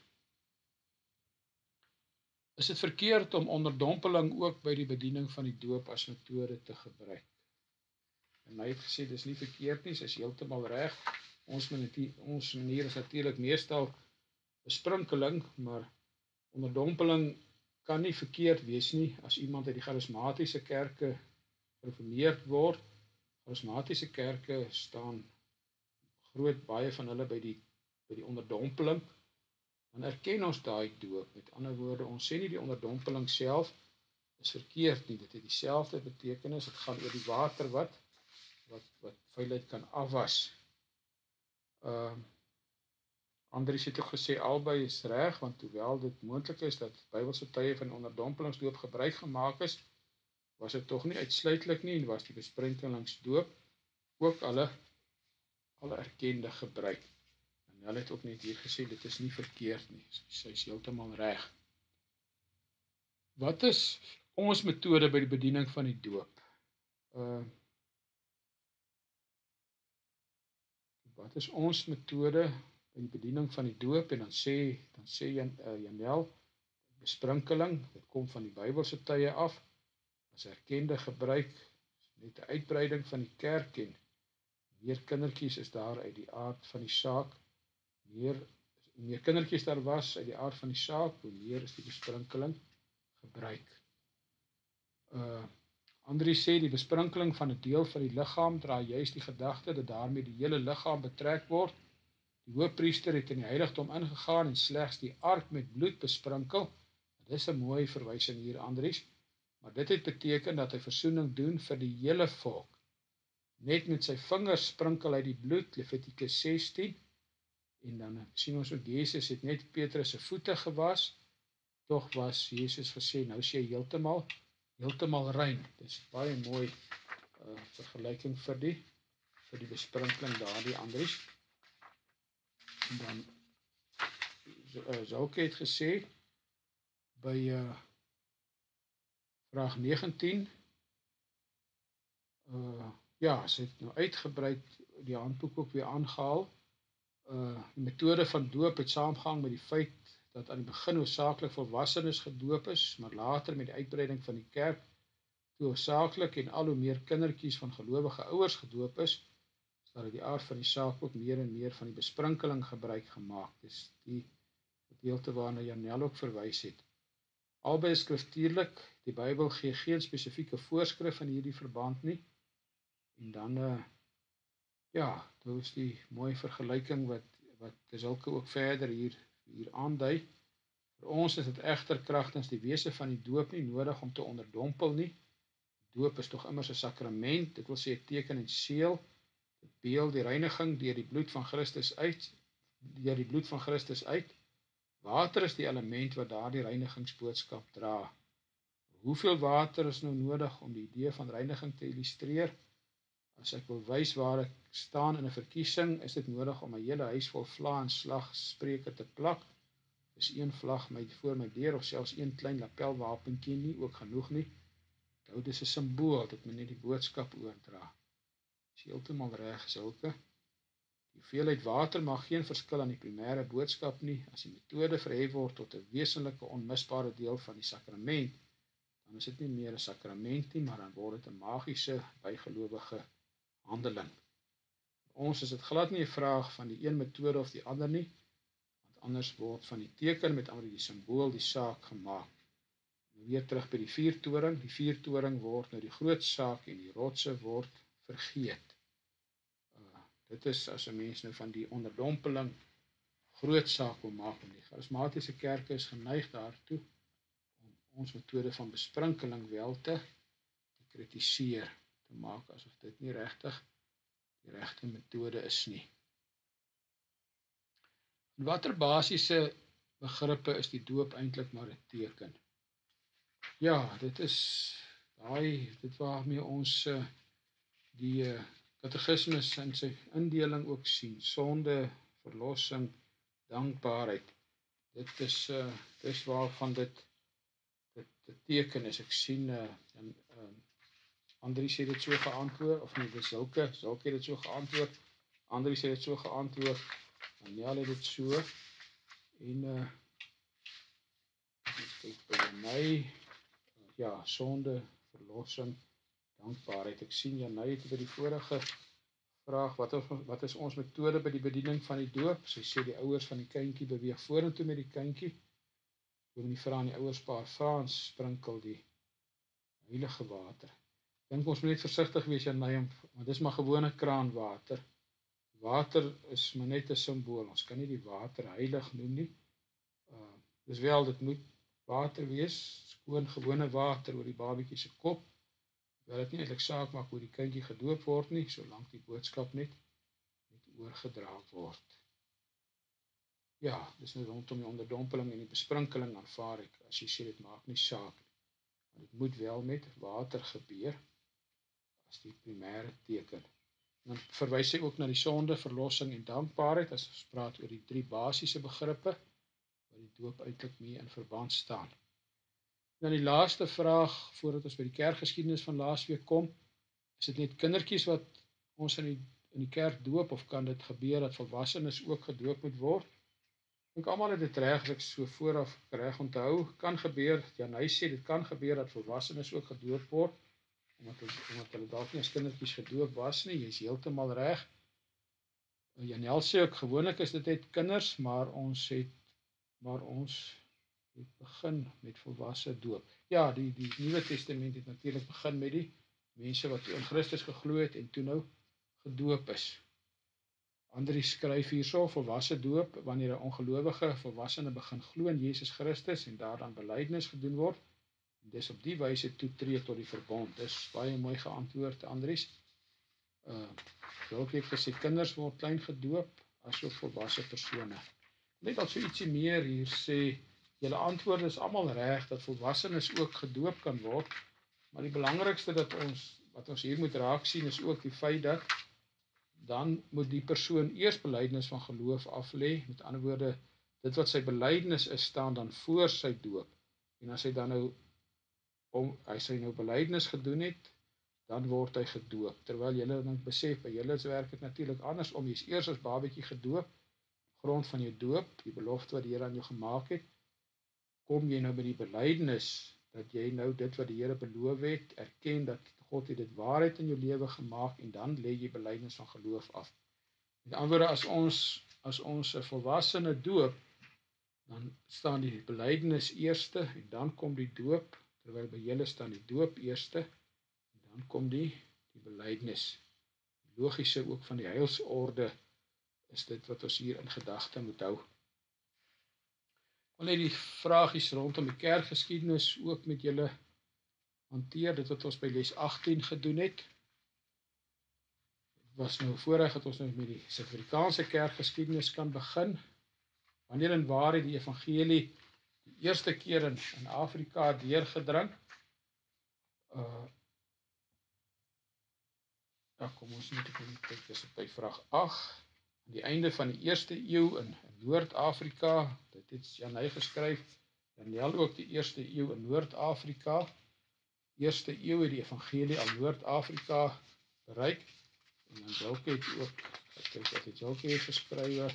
Is dit verkeerd om onderdompeling ook by die bediening van die doop as metode te gebruik? En hy het gesê dis nie verkeerd nie, sy is heeltemal reg. Ons manier is natuurlik meestal besprinkeling, maar onderdompeling kan nie verkeerd wees nie as iemand uit die charismatiese kerke gereformeerd word. Charismatiese kerke staan baie van hulle by die onderdompeling, dan erken ons daai doop. Met ander woorde, ons sê nie die onderdompeling self is verkeerd nie, dit het dieselfde betekenis, dit gaan oor die water wat vuilheid kan afwas. Andries het ook gesê, albei is reg, want hoewel dit moontlik is dat Bybelse tye van onderdompelingsdoop gebruik gemaak is, was dit tog nie uitsluitlik nie, en was die besprenkelingsdoop ook alle erkende gebruik. En hulle het ook net hier gesê, dit is nie verkeerd nie, sy is heeltemal reg. Wat is ons metode by die bediening van die doop? Wat is ons metode by die bediening van die doop? En dan sê Janel, besprinkeling, dit kom van die Bybelse tye af, as erkende gebruik, net 'n uitbreiding van die kerk, en meer kindertjies is daar uit die aard van die saak, meer kindertjies daar was uit die aard van die saak, hoe meer is die besprinkeling gebruik. Andries sê, die besprinkeling van 'n deel van die liggaam dra juis die gedagte dat daarmee die hele liggaam betrek word. Die hoëpriester het in die heiligdom ingegaan en slegs die ark met bloed besprinkel. Dit is 'n mooi verwysing hier, Andries, maar dit het beteken dat hy versoening doen vir die hele volk. Net met sy vingers sprinkel hy die bloed, Levitikus 16, en dan sien ons ook, Jesus het net Petrus se voete gewas, tog was Jesus gesê, nou is jy heeltemal rein. Dit is baie mooi vergelyking vir die besprinkeling daardie, Andries. En dan Zouke het gesê by vraag 19, sy het nou uitgebreid die handboek ook weer aangehaal. Die metode van doop het saamgehang met die feit dat aan die begin hoofsaaklik volwassenes gedoop is, maar later met die uitbreiding van die kerk toe hoofsaaklik en al hoe meer kindertjies van gelowige ouers gedoop is, dat uit die aard van die saak ook meer en meer van die besprinkeling gebruik gemaak. Dis die gedeelte waarna Janel ook verwys het. Albei is skriftuurlik, die Bybel gee geen spesifieke voorskrif in hierdie verband nie. En dan, dit is die mooi vergelyking wat Zouke ook verder hier aandui. Vir ons is dit egter kragtens die wese van die doop nie nodig om te onderdompel nie. Doop is tog immers 'n sakrament, dit wil sê 'n teken en seël. Dit beeld die reiniging deur die bloed van Christus uit. Water is die element wat daardie reinigingsboodskap dra. Hoeveel water is nou nodig om die idee van reiniging te illustreer? As ek wil wys waar ek staan in 'n verkiesing, is dit nodig om 'n hele huis vol vla en slagspreuke te plak. Is een vlag voor my deur of selfs een klein lapelwapentjie nie ook genoeg nie. Dit is 'n simbool, dit moet net die boodskap oordra. Is heeltemal reg, Zouke. Die hoeveelheid water mag geen verskil aan die primêre boodskap nie. As die metode verhef word tot 'n wesenlike onmisbare deel van die sakrament, dan is dit nie meer 'n sakrament nie, maar dan word dit 'n magiese, bygelowige handeling. Vir ons is dit glad nie 'n vraag van die een metode of die ander nie, want anders word van die teken, met ander die simbool, die saak gemaak. Weer terug by die vuurtoring. Die vuurtoring word nou die groot saak en die rotse word vergeet. Dit is as 'n mens nou van die onderdompeling groot saak wil maak, en die charismatiese kerke is geneig daartoe om ons metode van besprinkeling wel te kritiseer, te maak asof dit nie regtig die regte metode is nie. En watter basiese begrippe is die doop eintlik maar 'n teken? Ja, dit is dit waarmee ons die katekismes in sy indeling ook sien. Sonde, verlossing, dankbaarheid. Dit is waarvan dit teken is. Ek sien Andries het dit so geantwoord, of nie, dis Zouke het dit so geantwoord, Andries het dit so geantwoord, Daniel het dit so, en kyk by my, sonde, verlossing, dankbaarheid. Ek sien Janey het by die vorige vraag, wat is ons metode by die bediening van die doop? Sy sê die ouers van die kindjie beweeg vorentoe met die kindjie. Dominee vra aan die ouers paar vra en sprinkel die heilige water. Dink ons moet net versigtig wees, Janey, want dis maar gewone kraanwater. Water is maar net 'n simbool. Ons kan nie die water heilig noem nie. Dis wel, dit moet water wees, skoon gewone water oor die babatjie se kop. Wil dit nie eintlik saak maak hoe die kindjie gedoop word nie, solank die boodskap net oorgedra word. Ja, dis nou rondom die onderdompeling en die besprinkeling aanvaar ek, as jy sê dit maak nie saak nie. Maar dit moet wel met water gebeur, as die primêre teken. En dan verwys hy ook na die sonde, verlossing en dankbaarheid, as ons praat oor die 3 basiese begrippe, wat die doop eintlik mee in verband staan. Dan die laaste vraag, voordat ons by die kerkgeskiedenis van laasweek kom, is dit net kindertjies wat ons in die kerk doop, of kan dit gebeur dat volwassenes ook gedoop moet word? Ek dink almal het dit reg, as ek so vooraf reg onthou, kan gebeur, Janey sê, dit kan gebeur dat volwassenes ook gedoop word, omdat hulle dalk nie as kindertjies gedoop was nie, jy is heeltemal reg. Janel sê ook, gewoonlik is dit net kinders, maar ons het begin met volwasse doop. Ja, die Nuwe Testament het natuurlik begin met die mense wat in Christus geglo het en toe nou gedoop is. Andries skryf hierso, volwasse doop, wanneer 'n ongelowige volwassene begin glo in Jesus Christus en daardan belydenis gedoen word, en dis op die wyse toetree tot die verbond. Dis baie mooi geantwoord, Andries. Jolkie het gesê, kinders word klein gedoop, asook volwasse persone. Net al so ietsie meer hier sê, julle antwoorde is almal reg, dat volwassenes ook gedoop kan word, maar die belangrikste wat ons hier moet raak sien, is ook die feit dat dan moet die persoon eers belydenis van geloof aflê, met ander woorde, dit wat sy belydenis is, staan dan voor sy doop, en as hy dan nou, as hy nou belydenis gedoen het, dan word hy gedoop, terwyl julle dan besef, by julle werk het natuurlik anders om, jy is eers as babatjie gedoop, grond van jou doop, die belofte wat die Here aan jou gemaak het, kom jy nou by die belydenis, dat jy nou dit wat die Here beloof het, erken dat God het dit waarheid in jou lewe gemaak, en dan lê jy belydenis van geloof af. Met ander woorde, as ons 'n volwassene doop, dan staan die belydenis eerste, en dan kom die doop, terwyl by julle staan die doop eerste, en dan kom die belydenis. Die logiese ook van die heilsorde is dit wat ons hier in gedagte moet hou. Ek wil net die vragies rondom die kerkgeskiedenis ook met julle hanteer, dit wat ons by les 18 gedoen het. Dit was nou voorreg dat ons nou met die Suid-Afrikaanse kerkgeskiedenis kan begin. Wanneer en waar het die evangelie die eerste keer in Afrika deurgedring? Kom ons net kyk, dis by vraag 8. Aan die einde van die eerste eeu in Noord-Afrika, dit het Janey geskryf, Janel ook die eerste eeu in Noord-Afrika. Eerste eeu het die evangelie al Noord-Afrika bereik, en dan Jolkie het ook, kyk wat het Jolkie geskrywe,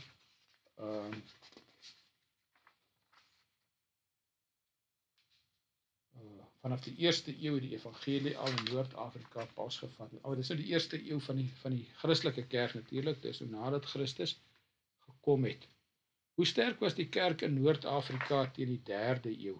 vanaf die eerste eeu het die evangelie al in Noord-Afrika pasgevat. Dit is nou die eerste eeu van die Christelike kerk natuurlik, dis nou nadat Christus gekom het. Hoe sterk was die kerk in Noord-Afrika teen die 3de eeu?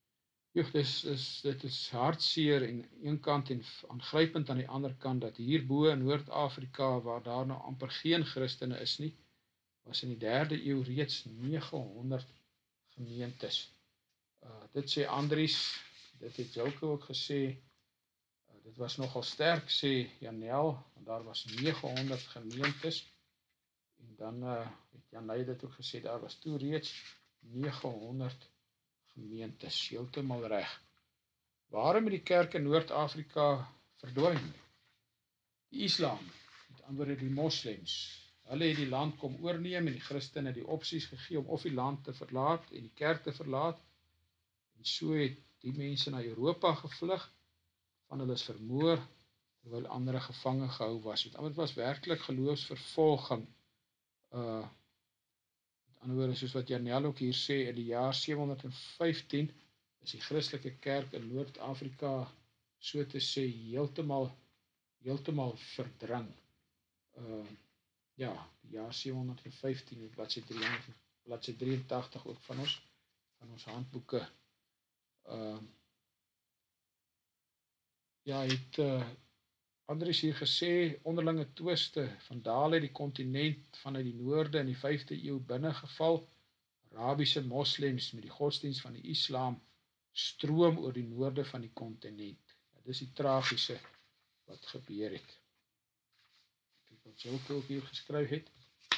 Dit is hartseer en een kant en aangrypend aan die ander kant, dat hierbo in Noord-Afrika, waar daar nou amper geen Christene is nie, was in die 3de eeu reeds 900 gemeentes. Dit sê Andries, dit het Jolkie ook gesê, dit was nogal sterk, sê Janel, want daar was 900 gemeentes, en dan het Janey dit ook gesê, daar was toe reeds 900 gemeentes, heeltemal reg. Waarom het die kerk in Noord-Afrika verdwyn? Die Islam, met ander woorde die moslems, hulle het die land kom oorneem, en die Christene die opsies gegee om of die land te verlaat en die kerk te verlaat, en so het die mense na Europa gevlug, van hulle is vermoor, terwyl ander gevange gehou was. Met ander was werklik geloofsvervolging. Met ander woorde, soos wat Janel ook hier sê, in die jaar 715 is die Christelike kerk in Noord-Afrika, so te sê, heeltemal verdring. Ja, die jaar 715, bladsy 83 ook van ons handboeke. Ja, het Andries hier gesê, onderlinge twiste, vandaal het die kontinent vanuit die noorde in die 5de eeu binnengeval, Arabiese moslems met die godsdienst van die Islam stroom oor die noorde van die kontinent. Dit is die tragiese wat gebeur het. Ek wat Jolke ook hier geskryf het.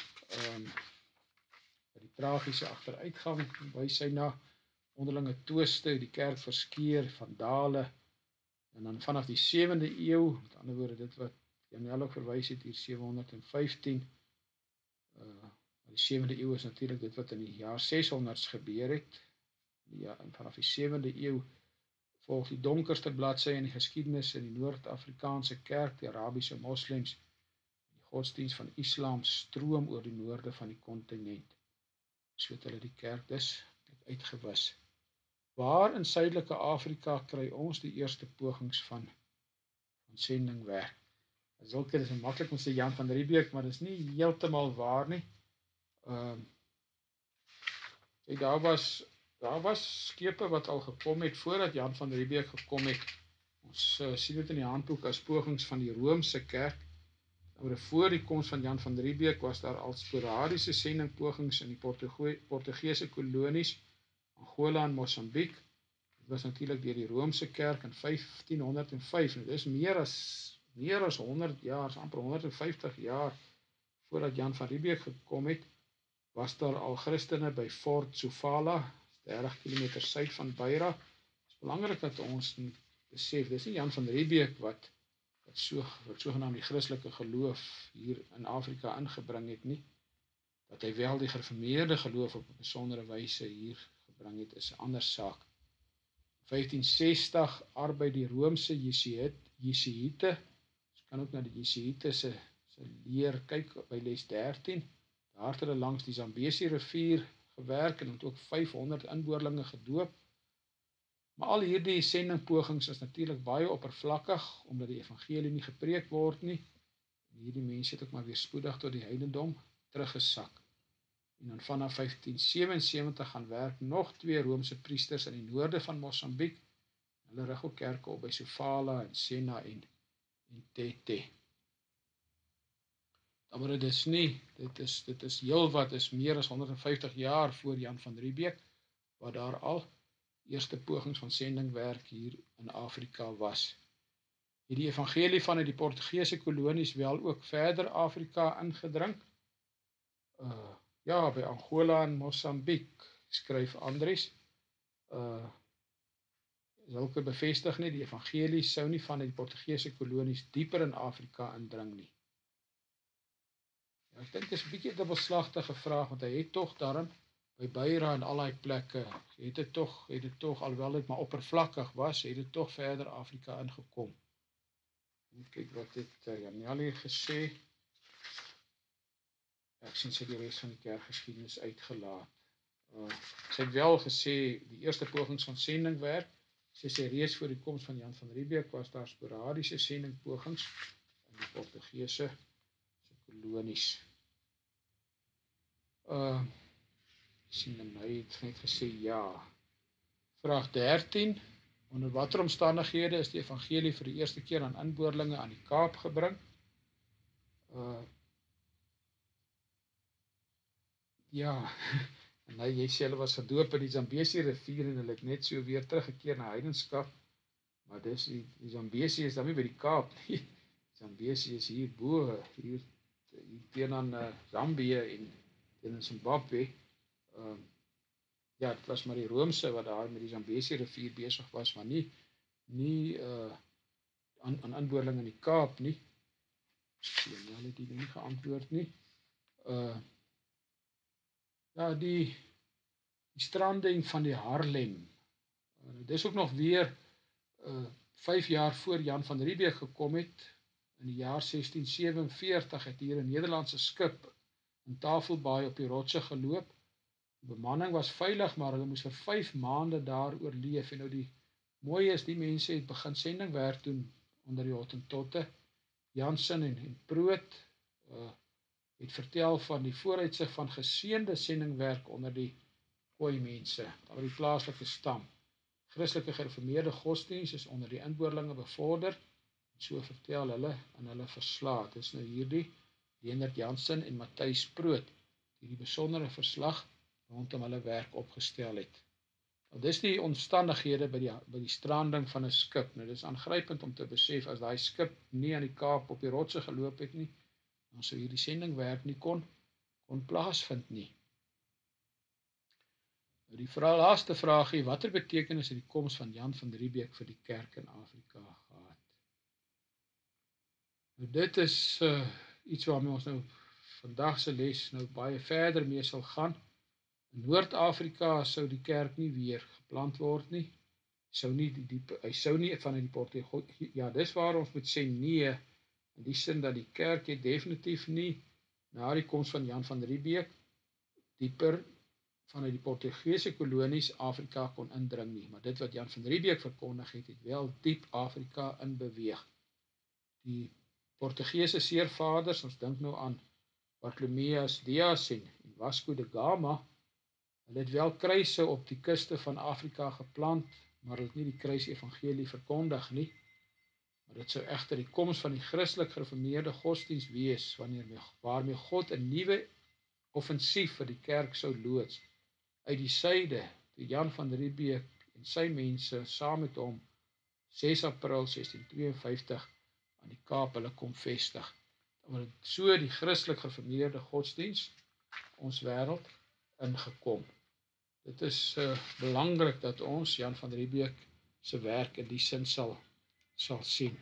Die tragiese agteruitgang wys hy na onderlinge twiste, die kerk verskeer, vandale, en dan vanaf die 7de eeu, met ander woorde dit wat Janel ook verwys het hier 715, die 7de eeu is natuurlik dit wat in die jaar 600s gebeur het. Ja, en vanaf die 7de eeu volg die donkerste bladsy in die geskiedenis in die Noord-Afrikaanse kerk, die Arabiese moslems, die godsdienst van Islam stroom oor die noorde van die kontinent. So het hulle die kerk dus uitgewis. Waar in Suidelike Afrika kry ons die eerste pogings van sendingwerk? Zulke is maklik om te sê Jan van Riebeeck, maar dit is nie heeltemal waar nie. Daar was skepe wat al gekom het voordat Jan van Riebeeck gekom het. Ons sien dit in die handboek as pogings van die Roomse kerk. Voor die koms van Jan van Riebeeck was daar al sporadiese sendingpogings in die Portugese kolonies, Angola en Mosambik. Dit was natuurlik deur die Roomse kerk in 1505. Dit is meer as 100 jaar, amper 150 jaar voordat Jan van Riebeeck gekom het, was daar al Christene by Fort Sofala, 30 km suid van Beira. Het is belangrik dat ons besef, dit is nie Jan van Riebeeck wat sogenaamd die Christelike geloof hier in Afrika ingebring het nie. Dat hy wel die gereformeerde geloof op 'n besondere wyse hier gebring het, is 'n ander saak. 1560 arbeid die Roomse Jesuïte, ons kan ook na die Jesuïte se leer kyk by les 13, daar het hulle langs die Zambesi rivier gewerk en het ook 500 inboorlinge gedoop. Maar al hierdie sendingpogings is natuurlik baie oppervlakkig, omdat die evangelie nie gepreek word nie. En hierdie mense het ook maar weer spoedig tot die heidendom teruggesak. En dan vanaf 1577 gaan werk nog 2 Roomse priesters in die noorde van Mosambik. Hulle rig ook kerke op by Sofala en Sena en Tete. Maar dit is nie, dit is heel wat, is meer as 150 jaar voor Jan van Riebeeck, wat daar al eerste pogings van sendingwerk hier in Afrika was. Het die evangelie vanuit die Portugese kolonies wel ook verder Afrika ingedring? Ja, by Angola en Mosambik, skryf Andries. Zulke bevestig nie, die evangelie sou nie vanuit die Portugese kolonies dieper in Afrika indring nie. Ja, ek dink dit is 'n bietjie 'n dubbelslagtige vraag, want hy het tog daarom by Beira en al die plekke, het dit tog, alhoewel dit maar oppervlakkig was, het dit tog verder Afrika ingekom. Kyk wat het Janel hier gesê. Ek sien sy die res van die kerkgeskiedenis uitgelaat. Sy het wel gesê, die eerste pogings van sendingwerk, sy reeds voor die koms van Jan van Riebeeck was daar sporadiese sendingpogings in die Portugese kolonies. Sien hy het net gesê ja. Vraag 13. Onder watter omstandighede is die evangelie vir die eerste keer aan inboorlinge aan die Kaap gebring? Ja, en jy sê hulle was gedoop in die Zambesi rivier en hulle het net so weer teruggekeer na heidenskap. Maar die Zambesi is dan nie by die Kaap nie. Zambesi is hier bo, hier teenoor Zambië en teenoor Zimbabwe. Ja, dit was maar die Roomse wat daar met die Zambesi rivier besig was, maar nie aan inboorlinge in die Kaap nie. Hulle het die nie geantwoord nie. Ja, die stranding van die Haarlem. Dit is ook nog weer 5 jaar voor Jan van Riebeeck gekom het. In die jaar 1647 het hier 'n Nederlandse skip in Tafelbaai op die rotse geloop. Die bemanning was veilig, maar hulle moes vir 5 maande daar oorleef. En nou die mooie is, die mense het begin sendingwerk doen onder die Hottentotte, Jansen en Proot, het vertel van die vooruitsig van geseënde sendingwerk onder die Khoi-mense, onder die plaaslike stam. Christelike gereformeerde godsdienst is onder die inboorlinge bevorder, en so vertel hulle in hulle verslag. Dit is nou hierdie Leonard Jansen en Matthys Proot, die besondere verslag rondom hulle werk opgestel het. Nou, dis die omstandighede by die stranding van 'n skip. Nou, dis aangrypend om te besef, as daai skip nie aan die Kaap op die rotse geloop het nie, dan sou hierdie sendingwerk nie kon plaasvind nie. Nou, die laaste vraagie, watter betekenis het die koms van Jan van Riebeeck vir die kerk in Afrika gehad? Nou, dit is iets waarmee ons nou vandag se les nou baie verder mee sal gaan. In Noord-Afrika sou die kerk nie weer geplant word nie. Hy sou nie vanuit die Portugese, ja, dis waar ons moet sê nee, in die sin dat die kerk het definitief nie na die koms van Jan van Riebeeck dieper vanuit die Portugese kolonies Afrika kon indring nie, maar dit wat Jan van Riebeeck verkondig het, het wel diep Afrika inbeweeg. Die Portugese seervaders, ons dink nou aan Bartolomeus Dias en Vasco da Gama, hulle het wel kruise op die kuste van Afrika geplant, maar hulle het nie die kruisevangelie verkondig nie. Maar dit sou egter die koms van die Christelik gereformeerde godsdienst wees, waarmee God 'n nuwe offensief vir die kerk sou loods uit die suide, toe Jan van Riebeeck en sy mense saam met hom 6 April 1652 aan die Kaap hulle kom vestig. Want so die Christelik gereformeerde godsdienst ons wêreld ingekom. Dit is belangrik dat ons Jan van Riebeeck se werk in die sin sal sien.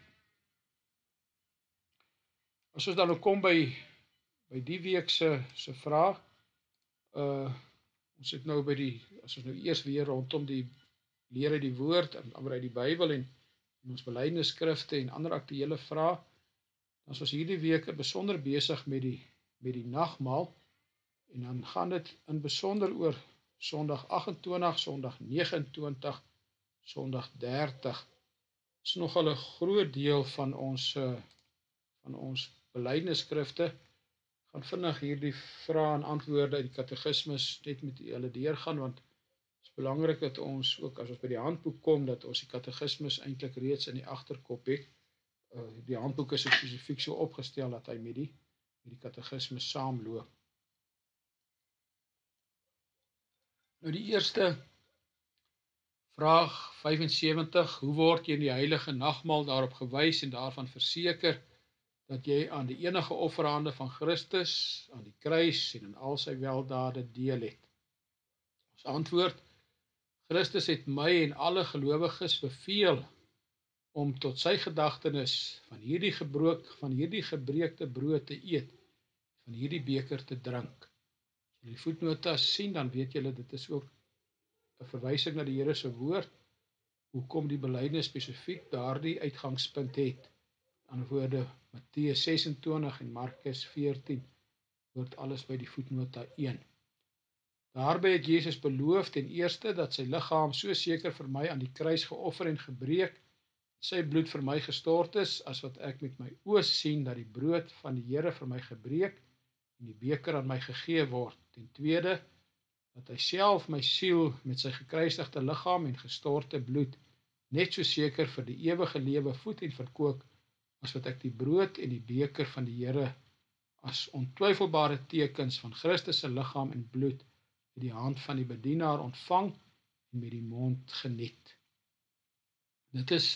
As ons dan nou kom by die week se vraag, ons het nou as ons nou eers weer rondom die leer uit die woord en uit die Bybel en ons belydenisskrifte en ander aktuele vrae, dan is ons hierdie week besonder besig met die nagmaal, en dan gaan dit in besonder oor Sondag 28, Sondag 29, Sondag 30. Dit is nogal 'n groot deel van ons belydenisskrifte. Gaan vinnig hierdie vrae en antwoorde uit die katekismes net met julle deurgaan, want het is belangrik dat ons ook, as ons by die handboek kom, dat ons die katekismes eintlik reeds in die agterkop het. Die handboek is spesifiek so opgestel dat hy met die katekismes saamloop. Nou, die eerste vraag 75, hoe word jy in die heilige nagmaal daarop gewys en daarvan verseker dat jy aan die enige offerhande van Christus, aan die kruis en in al sy weldade deel het? Ons antwoord, Christus het my en alle gelowiges beveel om tot sy gedagtenis van hierdie gebreekte brood te eet, van hierdie beker te drink. As jy die voetnotas sien, dan weet julle, dit is ook 'n verwysing na die Here se woord, hoekom die belydenis spesifiek daardie uitgangspunt het. Aan woorde Matteus 26 en Markus 14 word alles by die voetnota 1. Daarby het Jesus beloof ten eerste dat sy liggaam so seker vir my aan die kruis geoffer en gebreek, sy bloed vir my gestort is, as wat ek met my oë sien dat die brood van die Here vir my gebreek en die beker aan my gegee word. Ten tweede, dat hy self my siel met sy gekruisigde liggaam en gestorte bloed net so seker vir die ewige lewe voed en verkoop, as wat ek die brood en die beker van die Here as ontwyfelbare tekens van Christus se liggaam en bloed uit die hand van die bedienaar ontvang en met die mond geniet. Dit is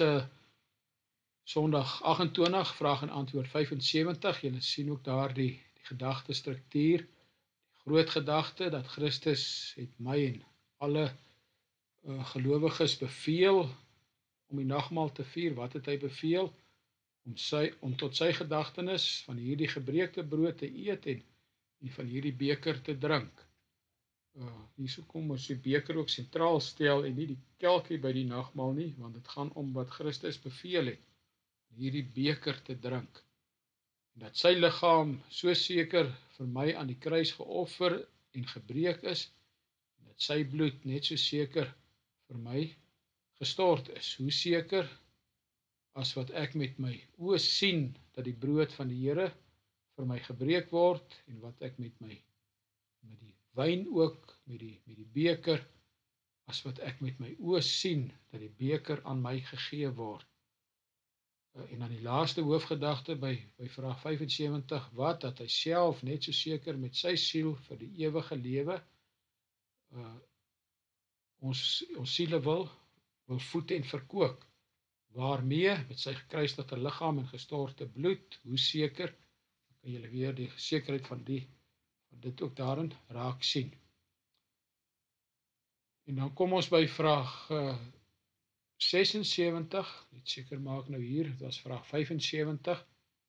Sondag 28, vraag en antwoord 75. Julle sien ook daar die gedagtestruktuur, die groot gedagte dat Christus het my en alle gelowiges beveel om die nagmaal te vier. Wat het hy beveel? Om tot sy gedagtenis van hierdie gebreekte brood te eet en van hierdie beker te drink. Hierso kom ons die beker ook sentraal stel en nie die kelkie by die nagmaal nie, want dit gaan om wat Christus beveel het, hierdie beker te drink. En dat sy liggaam so seker vir my aan die kruis geoffer en gebreek is, en dat sy bloed net so seker vir my gestort is. Hoe seker? As wat ek met my oë sien dat die brood van die Here vir my gebreek word en wat ek met die wyn ook, met die beker, as wat ek met my oë sien, dat die beker aan my gegee word. En dan die laaste hoofgedagte by vraag 75, wat, dat hy self net so seker met sy siel vir die ewige lewe, ons siele wil voed en verkoop. Waarmee? Met sy gekruisigde liggaam en gestorte bloed, hoe seker, dan kan julle weer die sekerheid van dit ook daarin raak sien. En dan kom ons by vraag 76, net seker maak nou hier, dit was vraag 75,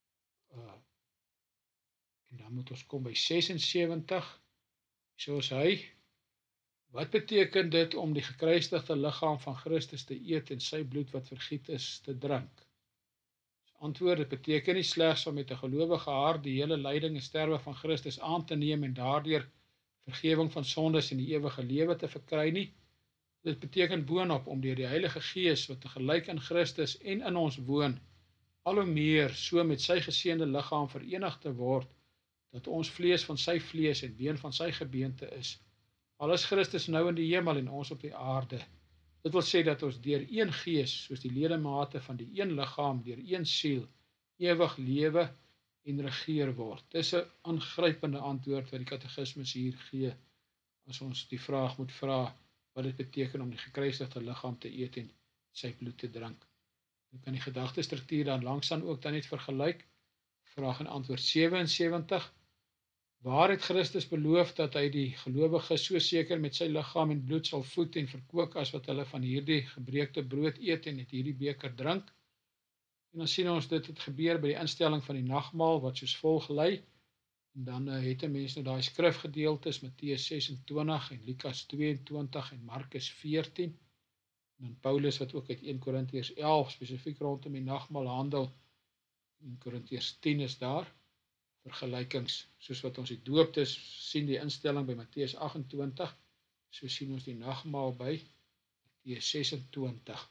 en dan moet ons kom by 76, soos hy, wat beteken dit om die gekruisigde liggaam van Christus te eet en sy bloed wat vergiet is te drink? Antwoord, dit beteken nie slegs om met 'n gelowige hart die hele lyding en sterwe van Christus aan te neem en daardeur vergewing van sondes en die ewige lewe te verkry nie. Dit beteken boonop om deur die Heilige Gees wat tegelyk in Christus en in ons woon, al hoe meer so met sy geseënde liggaam verenig te word, dat ons vlees van sy vlees en been van sy gebeente is. Al is Christus nou in die hemel en ons op die aarde. Dit wil sê dat ons deur een gees, soos die ledemate van die een liggaam, deur een siel, ewig lewe en regeer word. Dis 'n aangrypende antwoord wat die katekismes hier gee, as ons die vraag moet vra, wat dit beteken om die gekruisigde liggaam te eet en sy bloed te drink. Jy kan die gedagtestruktuur dan langsaan ook dan net vergelyk. Vraag en antwoord 77. Waar het Christus beloof dat hy die gelowiges so seker met sy liggaam en bloed sal voed en verkoop as wat hulle van hierdie gebreekte brood eet en uit hierdie beker drink? En dan sien ons dit het gebeur by die instelling van die nagmaal wat soos volg lei. En dan het 'n mens nou daai skrifgedeeltes, Matteus 26 en Lukas 22 en Markus 14. En dan Paulus wat ook uit 1 Korintiërs 11 spesifiek rondom die nagmaal handel. In Korintiërs 10 is daar vergelykings, soos wat ons die dooptes sien, die instelling by Matteus 28, so sien ons die nagmaal by Matteus 26.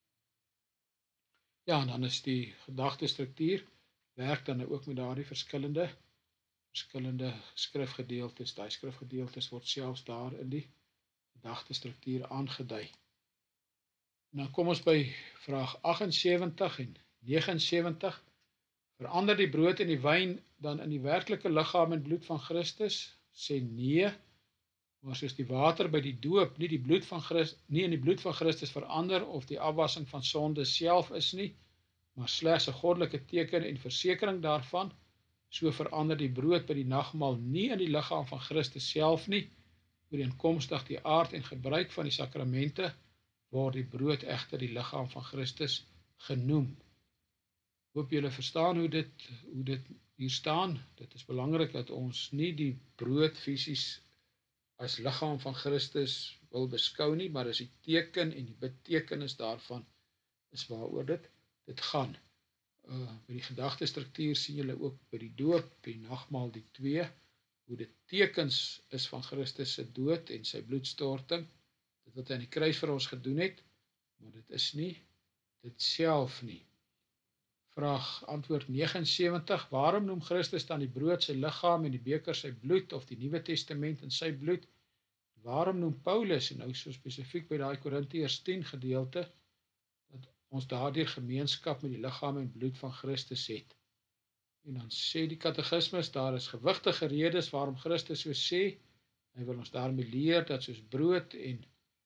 Ja, en dan is die gedagtestruktuur, werk dan ook met daardie verskillende skrifgedeeltes. Daai skrifgedeeltes word selfs daar in die gedagtestruktuur aangedui. En dan kom ons by vraag 78 en 79. Verander die brood en die wyn dan in die werklike liggaam en bloed van Christus? Sê nee, maar soos die water by die doop nie in die bloed van Christus verander of die afwassing van sonde self is nie, maar slegs 'n goddelike teken en versekering daarvan, so verander die brood by die nagmaal nie in die liggaam van Christus self nie. Ooreenkomstig die aard en gebruik van die sakramente word die brood egter die liggaam van Christus genoem. Hoop julle verstaan hoe dit hier staan. Dit is belangrik dat ons nie die brood fisies as liggaam van Christus wil beskou nie, maar as die teken en die betekenis daarvan is waaroor dit gaan. By die gedagtestruktuur sien julle ook by die doop, by die nagmaal die twee, hoe dit tekens is van Christus se dood en sy bloedstorting, dit wat hy aan die kruis vir ons gedoen het, maar dit is nie dit self nie. Vraag antwoord 79, waarom noem Christus dan die brood sy liggaam en die beker sy bloed, of die Nuwe Testament in sy bloed? Waarom noem Paulus, en nou so spesifiek by daai Korintiërs 10 gedeelte, dat ons daardeur gemeenskap met die liggaam en bloed van Christus het? En dan sê die katekismes, daar is gewigtige redes waarom Christus so sê. Hy wil ons daarmee leer dat soos brood en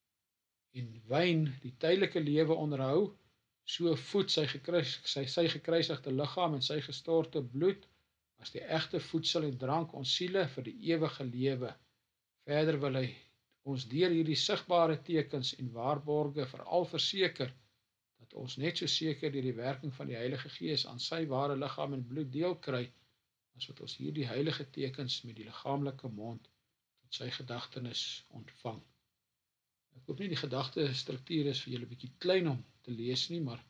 wyn die tydelike lewe onderhou, so voed sy gekruisigde liggaam en sy gestorte bloed as die egte voedsel en drank ons siele vir die ewige lewe. Verder wil hy ons deur hierdie sigbare tekens en waarborge veral verseker dat ons net so seker deur die werking van die Heilige Gees aan sy ware liggaam en bloed deel kry, as wat ons hierdie heilige tekens met die liggaamlike mond tot sy gedagtenis ontvang. Ek hoop nie die gedagtestruktuur is vir julle bietjie klein om te lees nie, maar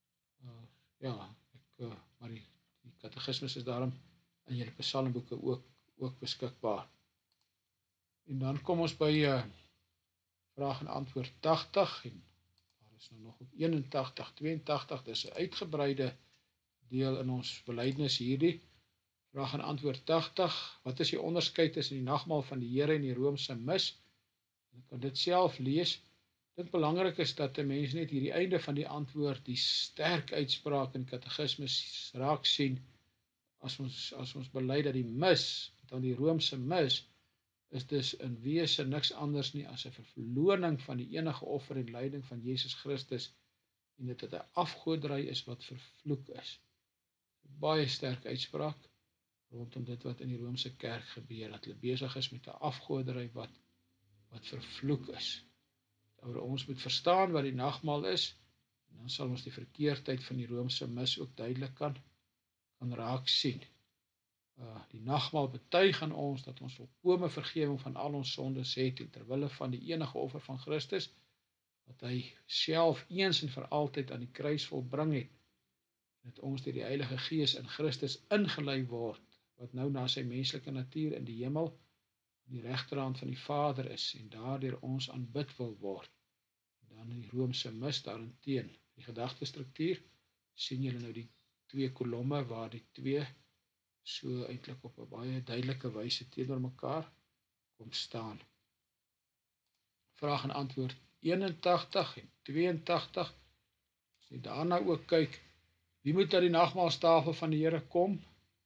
maar die katekismes is daarom in julle psalmboeke ook beskikbaar. En dan kom ons by vraag en antwoord 80 en is nou nog op 81, 82, dis 'n uitgebreide deel in ons belydenis hierdie. Vraag en antwoord 80. Wat is die onderskeid tussen die nagmaal van die Here en die Romeinse mis? Jy kan dit self lees. Ek dink belangrik is dat 'n mens net hierdie einde van die antwoord, die sterk uitspraak in die katekismes raak sien, as ons bely dat die mis, dan die Romeinse mis, is dus in wese niks anders nie as 'n verloning van die enige offer en lyding van Jesus Christus, en dit 'n afgoderry is wat vervloek is. Baie sterk uitspraak rondom dit wat in die Romeinse kerk gebeur, dat hulle besig is met 'n afgoderry wat vervloek is. Oor ons moet verstaan wat die nagmaal is, en dan sal ons die verkeerdheid van die Romeinse mis ook duidelik kan raak sien. Die nagmaal betuig aan ons dat ons volkome vergewing van al ons sondes het, en terwille van die enige offer van Christus, wat hy self eens en vir altyd aan die kruis volbring het, dat ons deur die Heilige Gees in Christus ingelei word, wat nou na sy menslike natuur in die hemel, aan die regterhand van die Vader is, en daardeur ons aanbid wil word. En dan in die Romeinse mis daarenteen, die gedagtestruktuur, sien julle nou die 2 kolomme, waar die 2 so eintlik op 'n baie duidelike wyse teenoor mekaar kom staan. Vraag en antwoord 81 en 82. As jy daarna ook kyk, wie moet na die nagmaalstafel van die Here kom?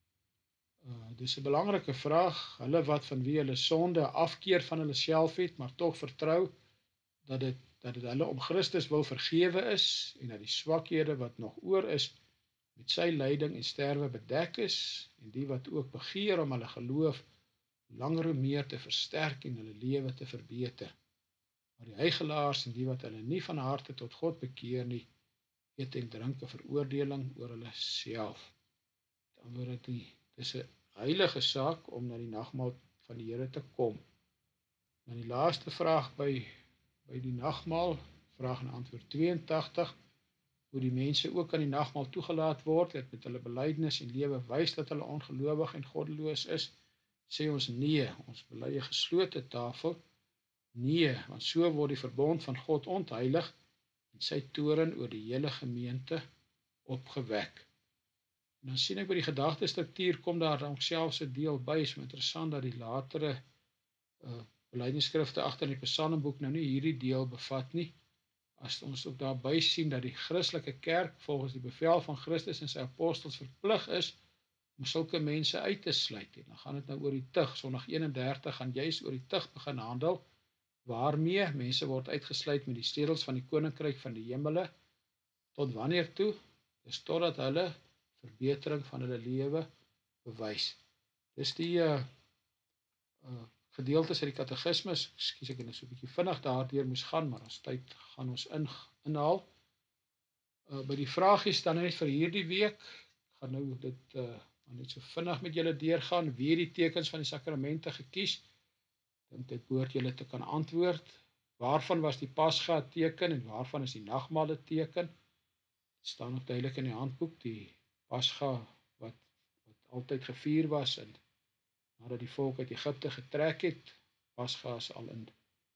Dis 'n belangrike vraag. Hulle wat van wie hulle sonde afkeer van hulle self het, maar tog vertrou dat dit hulle om Christus wil vergewe is, en dat die swakhede wat nog oor is, met sy lyding en sterwe bedek is, en die wat ook begeer om hulle geloof hoe langer hoe meer te versterk en hulle lewe te verbeter. Maar die huigelaars en die wat hulle nie van harte tot God bekeer nie, eet en drink 'n veroordeling oor hulle self. Dan word dit is 'n heilige saak om na die nagmaal van die Here te kom. Dan die laaste vraag by die nagmaal, vraag en antwoord 82, hoe die mense ook aan die nagmaal toegelaat word, het met hulle belydenis en lewe wys dat hulle ongelowig en goddeloos is, sê ons nee, ons bely 'n geslote tafel, nee, want so word die verbond van God ontheilig, en sy toorn oor die hele gemeente opgewek. En dan sien ek by die gedagtestruktuur kom daar dan selfs 'n deel by, is interessant dat die latere belydenisskrifte agter in die Psalmboek nou nie hierdie deel bevat nie, as ons ook daarby sien dat die Christelike kerk volgens die bevel van Christus en sy apostels verplig is om sulke mense uit te sluit. En dan gaan dit nou oor die tug. Sondag 31 gaan juis oor die tug begin handel, waarmee mense word uitgesluit met die stelsels van die koninkryk van die hemele. Tot wanneer toe? Dis totdat hulle verbetering van hulle lewe bewys. Dis die gedeeltes uit die katekismes, ekskuus ek het so 'n bietjie vinnig daardeur moes gaan, maar as tyd gaan ons inhaal. By die vraagies dan net vir hierdie week, ek gaan nou dit net so vinnig met julle deurgaan, wie die tekens van die sakramente gekies, dink dit behoort julle te kan antwoord. Waarvan was die Pasga teken en waarvan is die nagmaal 'n teken? Dit staan nog duidelik in die handboek, die Pasga wat altyd gevier was, en nadat die volk uit Egipte getrek het, Pasga is al in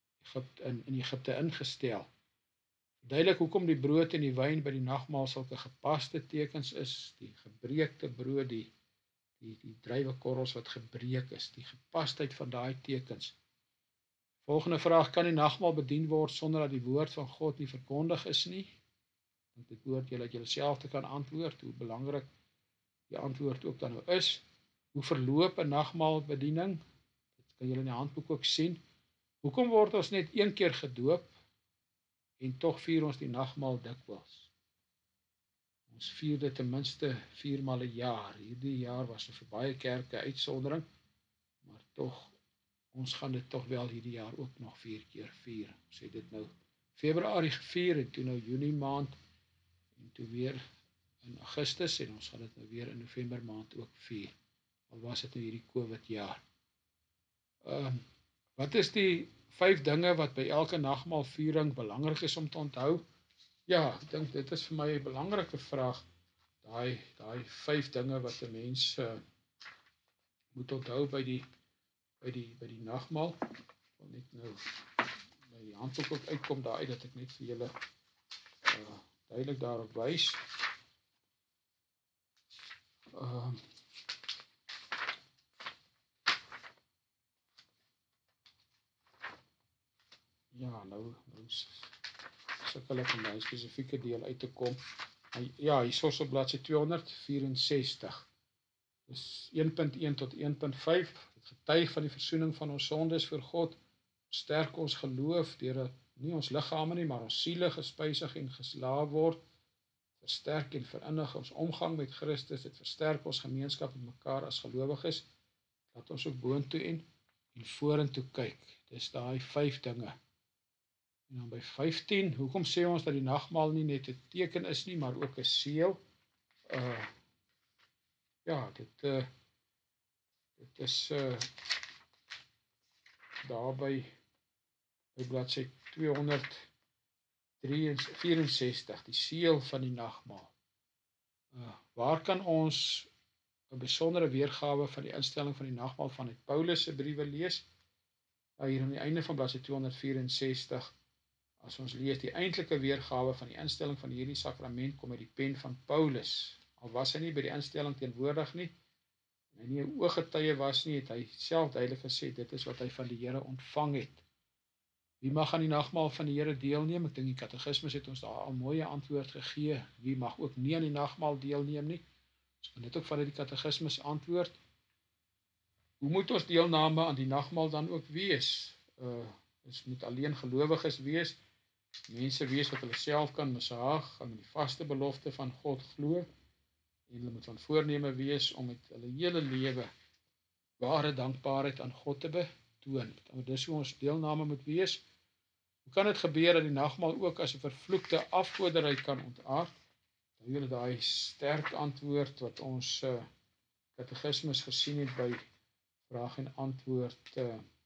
Egipte ingestel. Duidelik hoekom die brood en die wyn by die nagmaal sulke gepaste tekens is, die gebreekte brood, die druiwekorrels wat gebreek is, die gepastheid van daai tekens. Volgende vraag, kan die nagmaal bedien word sonder dat die woord van God nie verkondig is nie? Want dit behoort julle uit julleself te kan antwoord, hoe belangrik die antwoord ook dan nou is. Hoe verloop 'n nagmaalbediening? Dit kan julle in die handboek ook sien. Hoekom word ons net een keer gedoop en tog vier ons die nagmaal dikwels? Ons vier dit ten minste 4 maal 'n jaar. Hierdie jaar was vir baie kerke uitsondering, maar tog, ons gaan dit tog wel hierdie jaar ook nog 4 keer vier. Ons het dit nou Februarie gevier, en toe nou Junie maand, en toe weer in Augustus, en ons gaan dit nou weer in November maand ook vier. Al was dit nou hierdie COVID jaar. Wat is die 5 dinge wat by elke nagmaalviering belangrik is om te onthou? Ja, ek dink dit is vir my 'n belangrike vraag. Daai 5 dinge wat 'n mens moet onthou by die nagmaal. Ek wil net nou by die handboek ook uitkom daai, dat ek net vir julle duidelik daarop wys. ja, nou sukkel ek om by 'n spesifieke deel uit te kom. Ja, hier is op bladsy 264. Dis 1.1 tot 1.5. Het getuig van die versoening van ons sondes voor God, sterk ons geloof, deurdat nie ons liggame nie, maar ons siele gespysig en geslaaf word, versterk en verinnig ons omgang met Christus, dit versterk ons gemeenskap met mekaar as gelowiges, laat ons ook boontoe en vorentoe kyk. Dis daai 5 dinge. En dan by 15, hoekom sê ons dat die nagmaal nie net 'n teken is nie, maar ook 'n seël? Ja, dit is daarby by bladsy 264, die seël van die nagmaal. Waar kan ons 'n besondere weergawe van die instelling van die nagmaal vanuit Paulus se briewe lees? Hier aan die einde van bladsy 264, as ons lees, die eintlike weergawe van die instelling van hierdie sakrament kom uit die pen van Paulus. Al was hy nie by die instelling teenwoordig nie, en hy nie 'n ooggetuie was nie, het hy self duidelik gesê, dit is wat hy van die Here ontvang het. Wie mag aan die nagmaal van die Here deelneem? Ek dink die katekismus het ons daar al mooi antwoord gegee. Wie mag ook nie aan die nagmaal deelneem nie? Ons kan dit ook vanuit die katekismus antwoord. Hoe moet ons deelname aan die nagmaal dan ook wees? Ons moet alleen gelowiges wees, mense wees wat hulle self kan mishaag, en met die vaste belofte van God glo, en hulle moet van voorneme wees om met hulle hele lewe ware dankbaarheid aan God te betoon. Dis hoe ons deelname moet wees. Hoe kan dit gebeur dat die nagmaal ook as 'n vervloekte afgoderry kan ontaard? Nou julle daai sterk antwoord wat ons katekismus gesien het by vraag en antwoord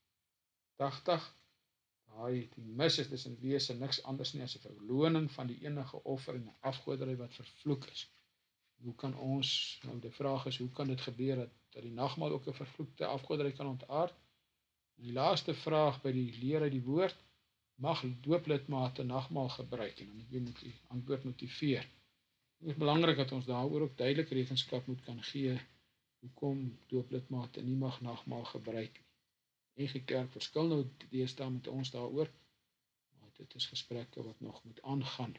80. Die mis is dus in wese niks anders nie as 'n verloning van die enige offer en 'n afgoderry wat vervloek is. Hoe kan ons, nou die vraag is, hoe kan dit gebeur dat die nagmaal ook 'n vervloekte afgoderry kan ontaard? En die laaste vraag by die leer uit die woord, mag dooplidmate nagmaal gebruik? En dan moet die antwoord motiveer. Het is belangrik dat ons daaroor ook duidelik rekenskap moet kan gee, hoekom dooplidmate nie mag nagmaal gebruik nie. Enige kerk verskil nou deesdae met ons daaroor, maar dit is gesprekke wat nog moet aangaan.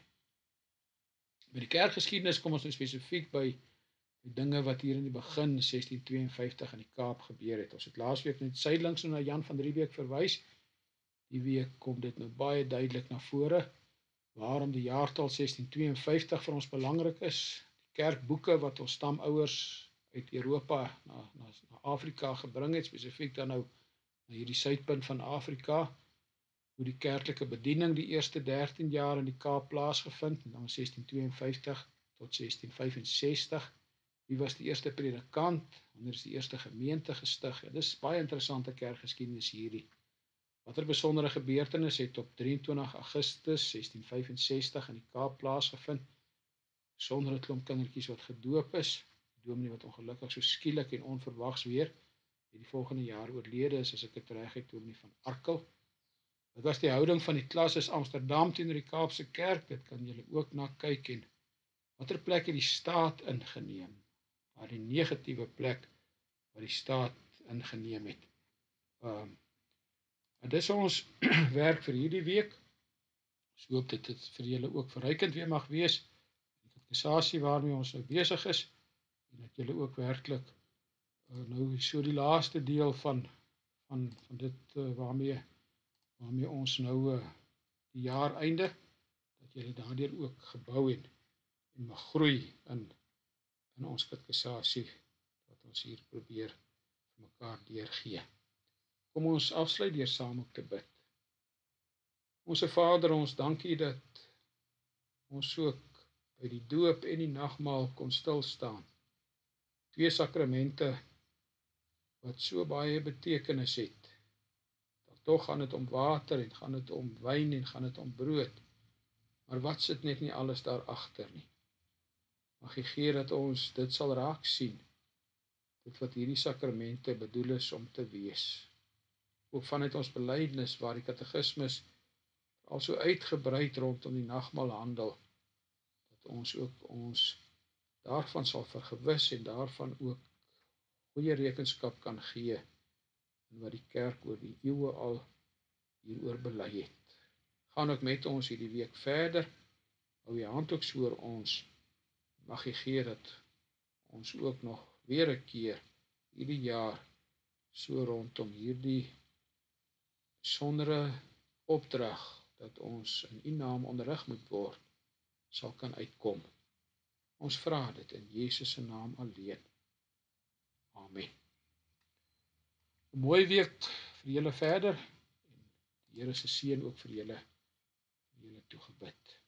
By die kerkgeskiedenis kom ons nou spesifiek by dinge wat hier in die begin 1652 in die Kaap gebeur het. Ons het laasweek net sydelings na Jan van Riebeeck verwys. Die week kom dit nou baie duidelik na vore, waarom die jaartal 1652 vir ons belangrik is. Die kerkboeke wat ons stamouers uit Europa na Afrika gebring het, spesifiek dan nou na hierdie suidpunt van Afrika, hoe die kerklike bediening die eerste 13 jaar in die Kaap plaasgevind, en dan 1652 tot 1665. Wie was die eerste predikant? Wanneer is die eerste gemeente gestig? Ja, dis baie interessante kerkgeskiedenis hierdie. Watter besondere gebeurtenis het op 23 Augustus 1665 in die Kaap plaasgevind? Besondere klomp kindertjies wat gedoop is, die dominee wat ongelukkig so skielik en onverwags weer die volgende jaar oorlede is, as ek het reg het, dominee van Arkel. Dit was die houding van die Klasses Amsterdam teenoor die Kaapse kerk, dit kan julle ook na kyk, en watter plek het die staat ingeneem? Maar die negatiewe plek wat die staat ingeneem het. En dis ons werk vir hierdie week. Ons hoop dat dit vir julle ook verrykend weer mag wees, die katekisasie waarmee ons nou besig is, en dat julle ook werklik nou so die laaste deel van dit waarmee ons nou die jaar einde, dat julle daardeur ook gebou en mag groei in ons katekisasie wat ons hier probeer vir mekaar deurgee. Kom ons afsluit deur saam ook te bid. Onse Vader, ons dankie dat ons ook by die doop en die nagmaal kon stil staan. 2 sakramente wat so baie betekenis het. Tog gaan dit om water en gaan dit om wyn en gaan dit om brood. Maar wat sit net nie alles daar agter nie. Mag U gee dat ons dit sal raak sien. Dit wat hierdie sakramente bedoel is om te wees. Ook vanuit ons belydenis waar die katekismus al so uitgebreid rondom die nagmaal handel, dat ons ook ons daarvan sal vergewis en daarvan ook goeie rekenskap kan gee, en wat die kerk oor die eeue al hieroor bely het. gaan ook met ons hierdie week verder. Hou jy hand ook so oor ons. Mag jy gee dat ons ook nog weer 'n keer hierdie jaar so rondom hierdie besondere opdrag dat ons in U naam onderrig moet word, sal kan uitkom. Ons vra dit in Jesus se naam alleen. Amen. 'n Mooi week vir julle verder en die Here se seën ook vir julle toegebid.